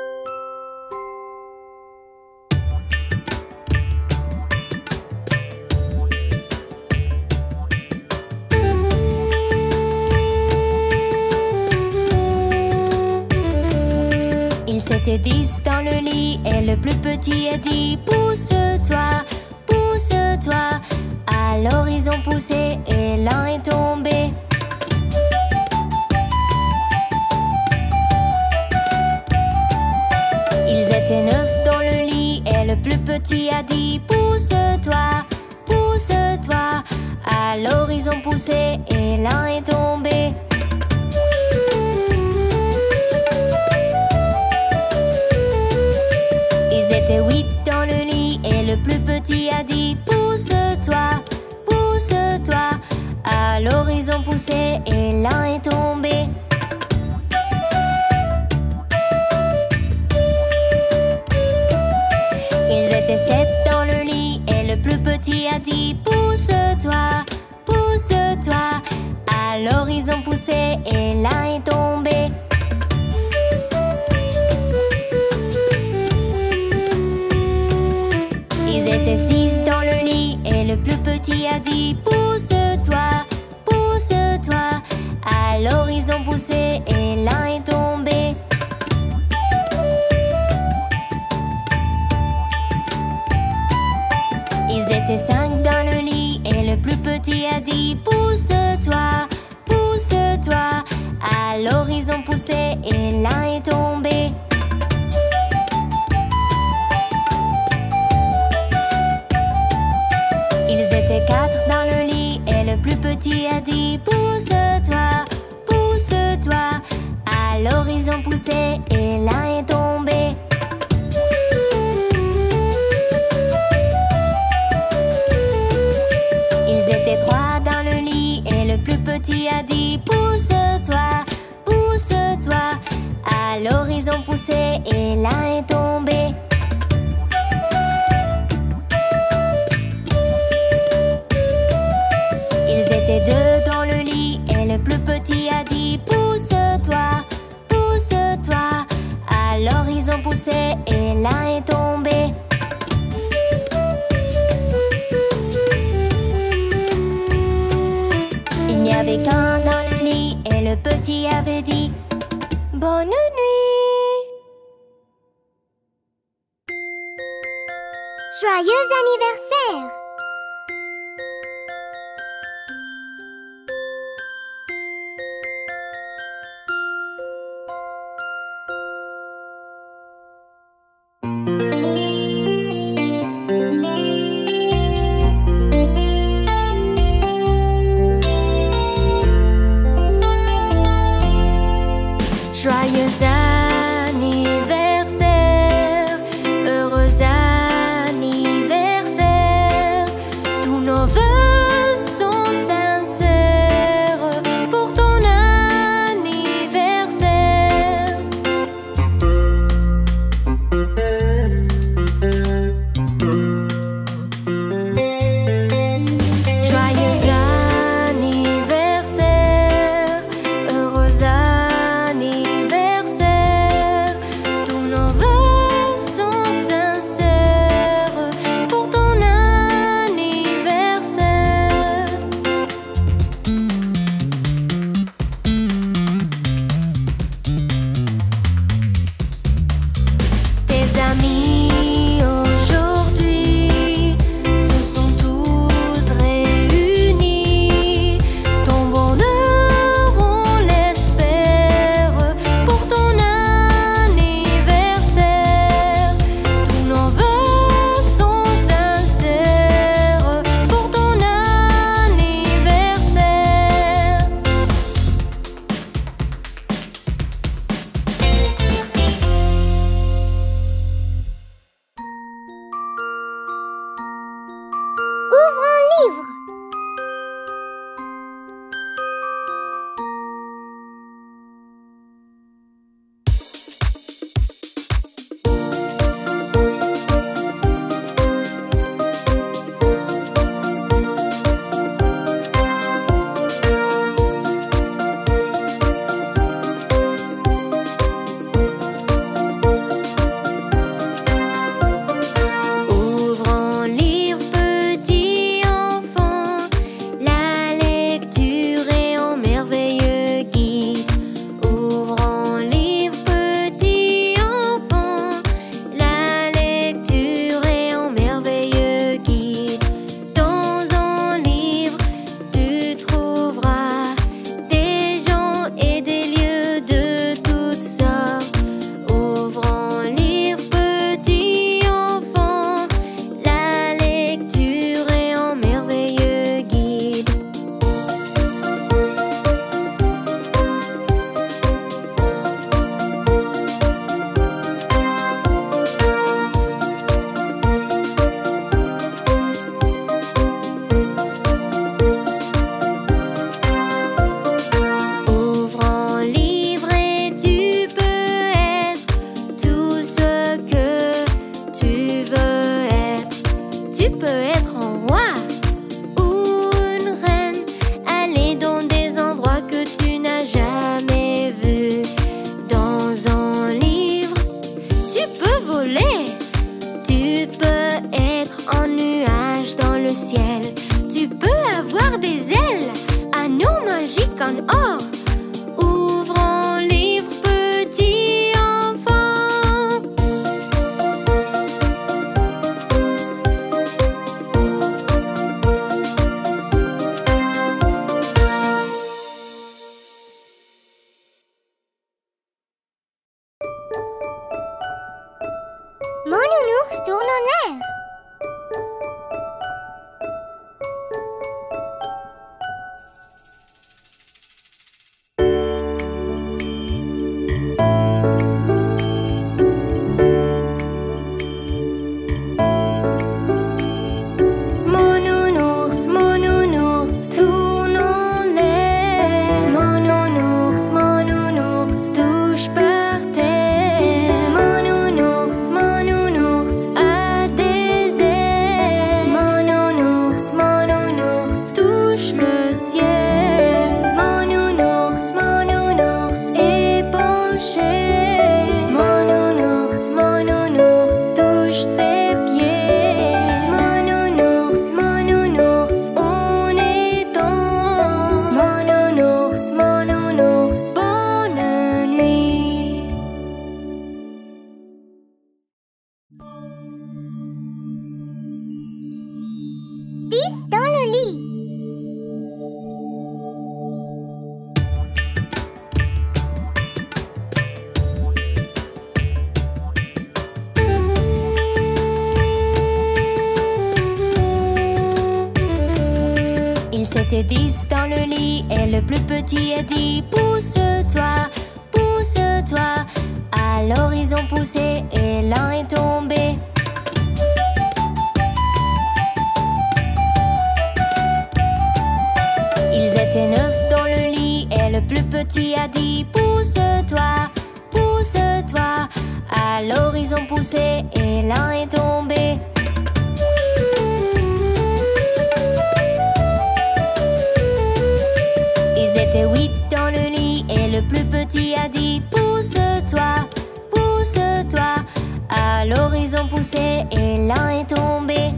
Ils étaient dix dans le lit et le plus petit a dit: pousse-toi, pousse-toi. Alors ils ont poussé et l'un est tombé. Ils étaient neuf dans le lit et le plus petit a dit: pousse-toi, pousse-toi. Alors ils ont poussé et l'un est tombé. Ils étaient huit dans le lit et le plus petit a dit: pousse-toi, pousse-toi. Alors ils ont poussé et l'un est tombé. Ils étaient sept dans le lit et le plus petit a dit: pousse-toi, pousse-toi. Alors ils ont poussé et l'un est tombé. Ils étaient six dans le lit et le plus petit a dit: pousse-toi, pousse-toi. Alors ils ont poussé et l'un est tombé. Ils étaient cinq dans le lit et le plus petit a dit: pousse-toi, pousse-toi. Alors ils ont poussé et l'un est tombé. Ils étaient quatre dans le lit et le plus petit a dit: pousse-toi, pousse-toi. Alors ils ont poussé et l'un est tombé. Ils étaient trois dans le lit et le plus petit a dit: pousse-toi, pousse-toi. Alors ils ont poussé et l'un est tombé. Ils étaient deux dans le lit et le plus petit a dit: pousse-toi, pousse-toi. Alors ils ont poussé et l'un est tombé. Il n'y avait qu'un dans le lit et le petit avait dit: bonne nuit. Joyeux anniversaire! Joyeux anniversaire, heureux anniversaire. Tous nos vœux sont sincères pour ton anniversaire. Joyeux anniversaire, heureux anniversaire. Tous nos vœux sont sincères pour ton anniversaire. Tes amis aujourd'hui se sont tous réunis. Ton bonheur, on l'espère, pour ton anniversaire. Tous nos vœux sont sincères pour ton anniversaire. Ouvre un livre. Ouvre un livre, petit enfant. La lecture est un merveilleux guide. Ouvre un livre, petit enfant. La lecture est un merveilleux guide. Dans un livre, tu trouveras des gens et des lieux de toutes sortes. Ouvre un livre, petit enfant. La lecture est un merveilleux guide. Ouvre un livre et tu peux être tout ce que tu veux être. Tu peux être un roi ou une reine, aller dans des endroits que tu n'as jamais vus. Dans un livre, tu peux voler. Tu peux être un nuage dans le ciel. Tu peux avoir des ailes, anneaux magiques en or. Ouvre un livre, petit enfant. Mon nounours tourne en l'air. Mon nounours, mon nounours, tourne en l'air. Mon nounours, mon nounours, touche par terre. Mon nounours, mon nounours, a des ailes. Mon nounours, mon nounours, touche le ciel. Mon nounours, mon nounours, est penché. Mon nounours, mon nounours, touche ses pieds. Mon nounours, mon nounours, on est dans. Mon nounours, mon nounours, bonne nuit. Dix dans le lit. Ils s'étaient dix dans le lit et le plus petit a dit: pousse-toi, pousse-toi. petit a dit pousse-toi, pousse-toi. Alors ils ont poussé et l'un est tombé. Ils étaient huit dans le lit et le plus petit a dit pousse-toi, pousse-toi. Alors ils ont poussé et l'un est tombé.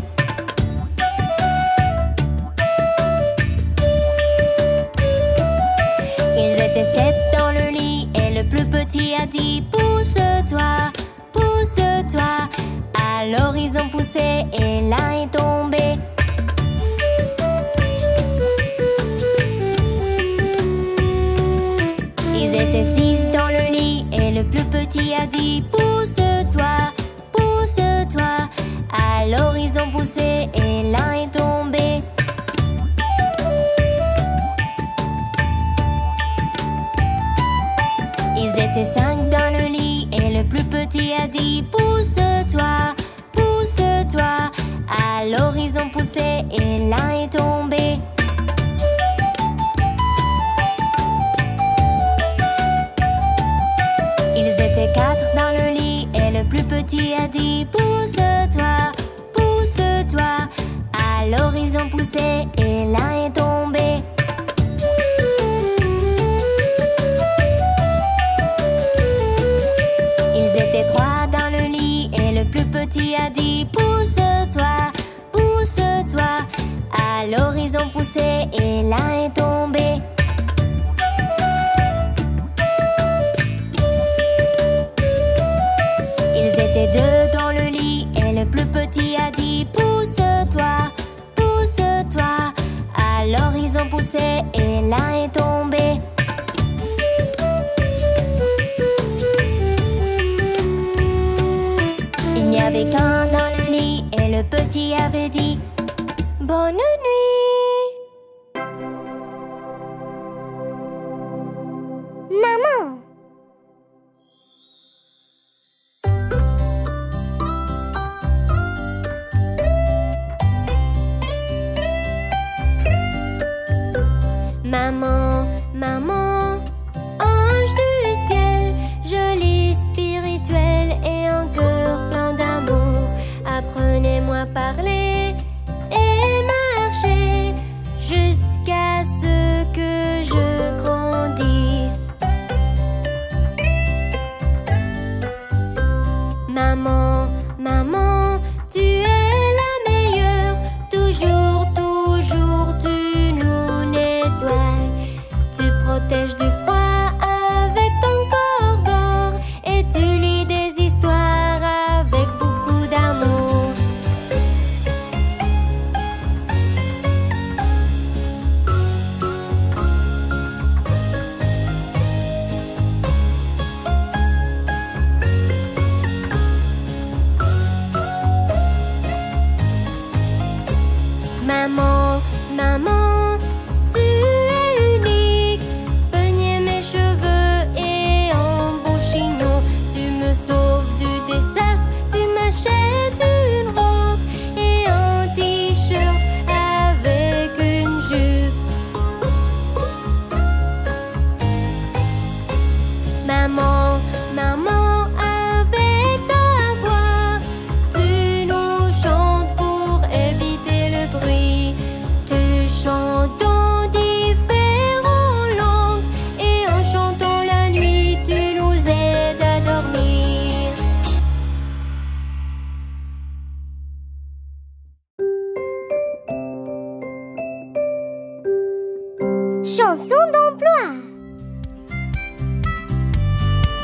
Ils étaient sept dans le lit et le plus petit a dit pousse-toi, pousse-toi. Alors ils ont poussé et l'un est tombé. Ils étaient six dans le lit et le plus petit a dit pousse-toi, pousse-toi. Alors ils ont poussé et l'un est tombé. Ils étaient cinq dans le lit et le plus petit a dit pousse-toi, pousse-toi. Alors ils ont poussé et l'un est tombé. Ils étaient quatre dans le lit et le plus petit a dit pousse-toi, pousse-toi. Alors ils ont poussé et l'un est tombé. Ils étaient trois dans le lit et le plus petit a dit pousse-toi, pousse-toi. Alors ils ont poussé et l'un est tombé. Ils étaient deux dans le lit et le plus petit a dit pousse-toi, pousse-toi. Alors ils ont poussé et l'un est tombé. Il n'y avait qu'un dans le lit et le petit avait dit bonne nuit. Maman. Maman, maman, ange du ciel, jolie spirituelle et un cœur plein d'amour. Apprenez-moi à parler et marcher jusqu'à ce que je grandisse. Maman, maman, tu es la meilleure, toujours, toujours tu nous nettoies. Tu protèges du froid avec ton corps d'or et tu lis des histoires avec beaucoup d'amour. Maman, maman, tu es unique. Peignez mes cheveux et un beau chignon. Tu me sauves du désastre. Tu m'achètes une robe et un t-shirt avec une jupe. Maman, maman, avec ta voix, tu nous chantes pour éviter le bruit. Tu chantes en différentes langues et en chantant la nuit, tu nous aides à dormir. Chanson d'emploi.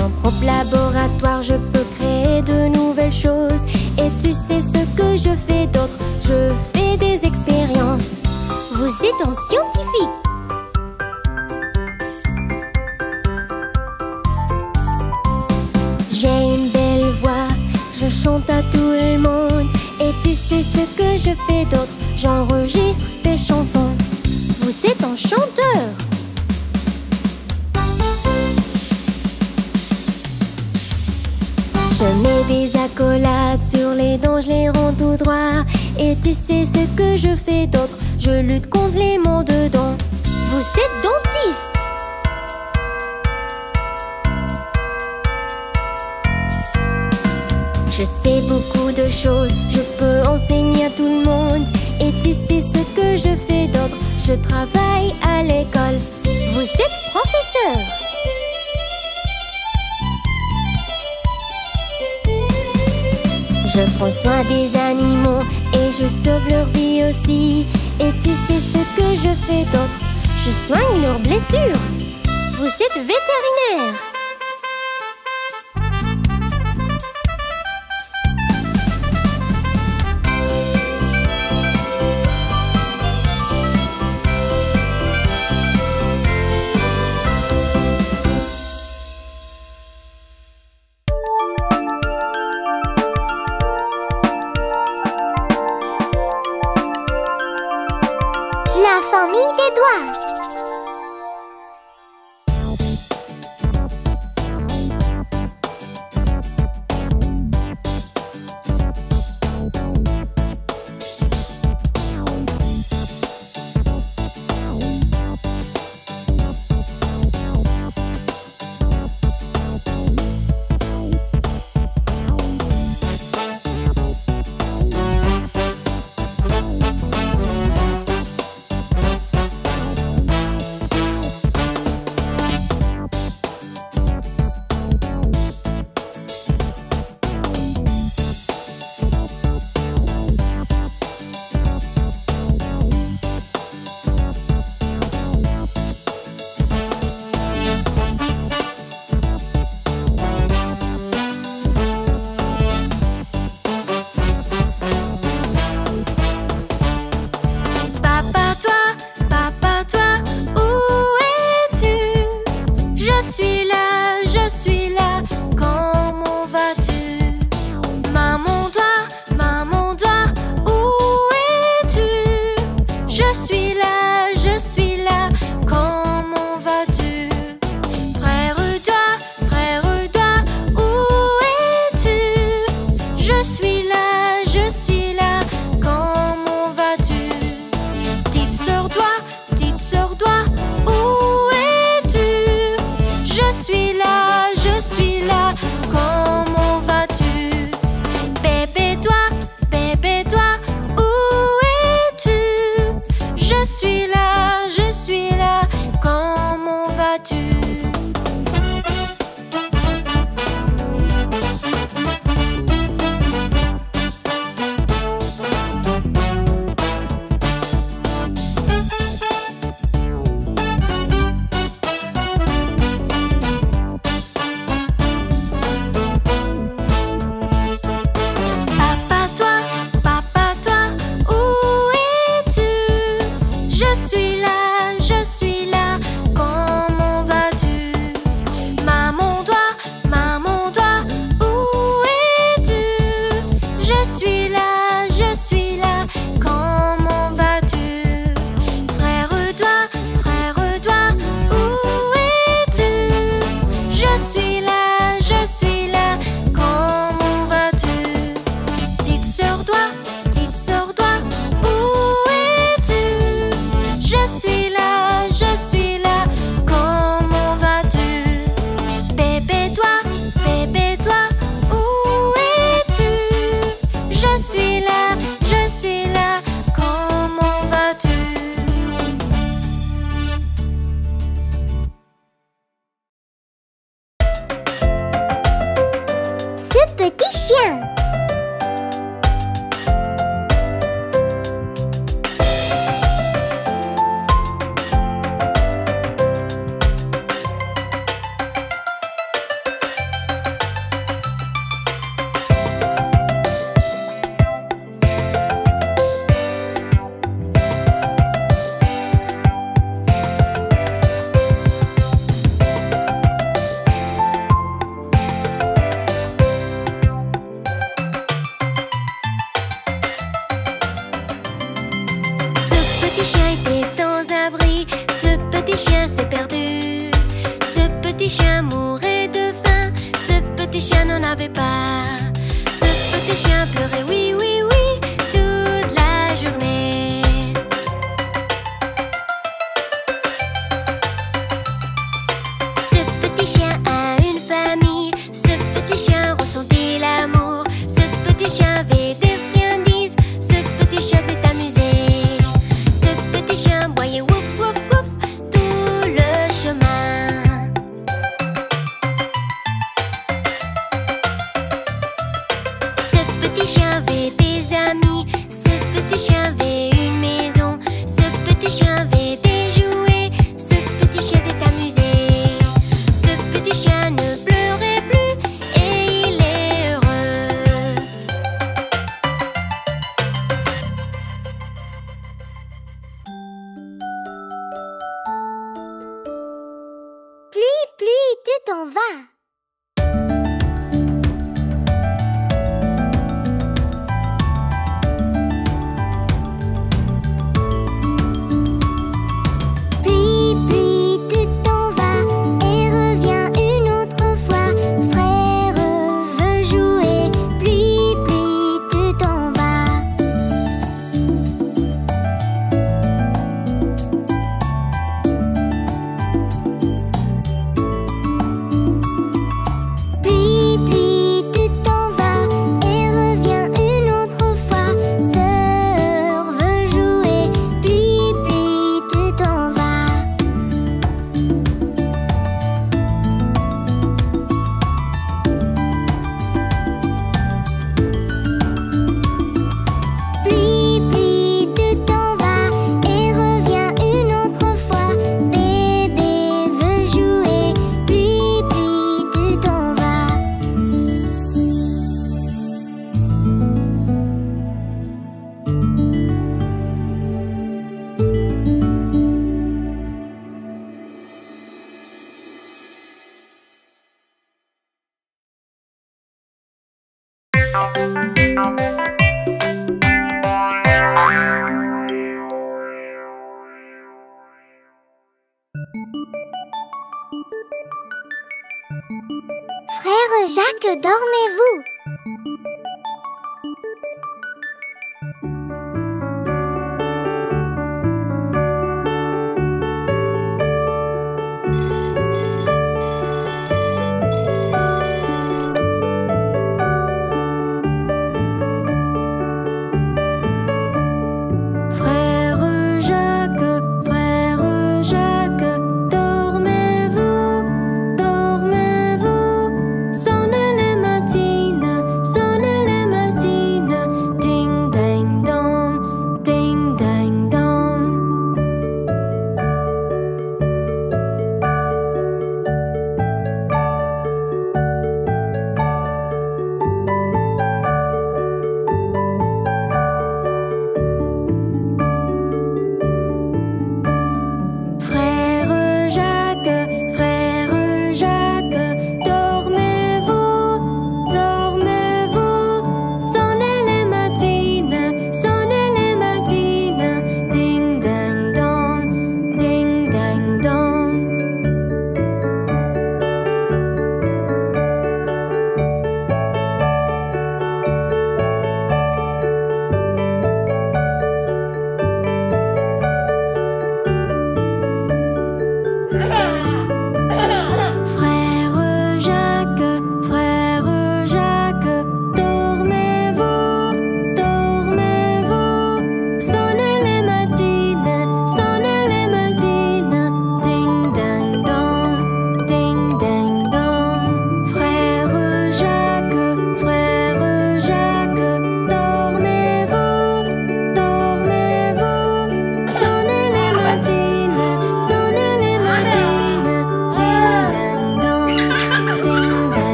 mon propre laboratoire, je peux créer de nouvelles choses. Et tu sais ce que je fais d'autre? Je fais des expériences. Vous êtes un scientifique. J'ai une belle voix, je chante à tout le monde. Et tu sais ce que je fais d'autre? J'enregistre des chansons. Vous êtes un chanteur. Je mets des accolades sur les dents, je les rends tout droit. Et tu sais ce que je fais d'autre? Je lutte contre les maux de dents. Vous êtes dentiste. Je sais beaucoup de choses, je peux enseigner à tout le monde. Et tu sais ce que je fais d'autre? Je travaille à l'école. Vous êtes professeur. Je prends soin des animaux et je sauve leur vie aussi. Et tu sais ce que je fais d'autre? Je soigne leurs blessures. Vous êtes vétérinaire. La famille des doigts. Petit chien. chien s'est perdu. Ce petit chien mourait de faim. Ce petit chien n'en avait pas. Ce petit chien pleurait, oui, oui, oui, toute la journée. Ce petit chien a une famille. Ce petit chien ressentait l'amour. Ce petit chien avait des friandises. Ce petit chien s'est amusé. Ce petit chien boyait wouf, wouf, wouf tout le chemin. Ce petit chien avait des amis. Ce petit chien avait une maison. Ce petit chien avait des jouets. Ce petit chien s'est amusé. Ce petit chien ne pleurait plus et il est heureux. Pluie, pluie, tu t'en vas. Pluie, pluie, tu t'en vas et reviens une autre fois. Frère veut jouer. Pluie, pluie, tu t'en vas. Pluie, pluie, tu t'en vas et reviens une autre fois. Sœur veut jouer. Pluie, pluie, tu t'en vas. Pluie, pluie, tu t'en vas et reviens une autre fois. Bébé veut jouer. Pluie, pluie, tu t'en vas. Frère Jacques, dormez-vous? Frère Jacques, frère Jacques, dormez-vous, dormez-vous. Sonnez les matines, sonnez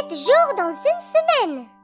sept jours dans une semaine.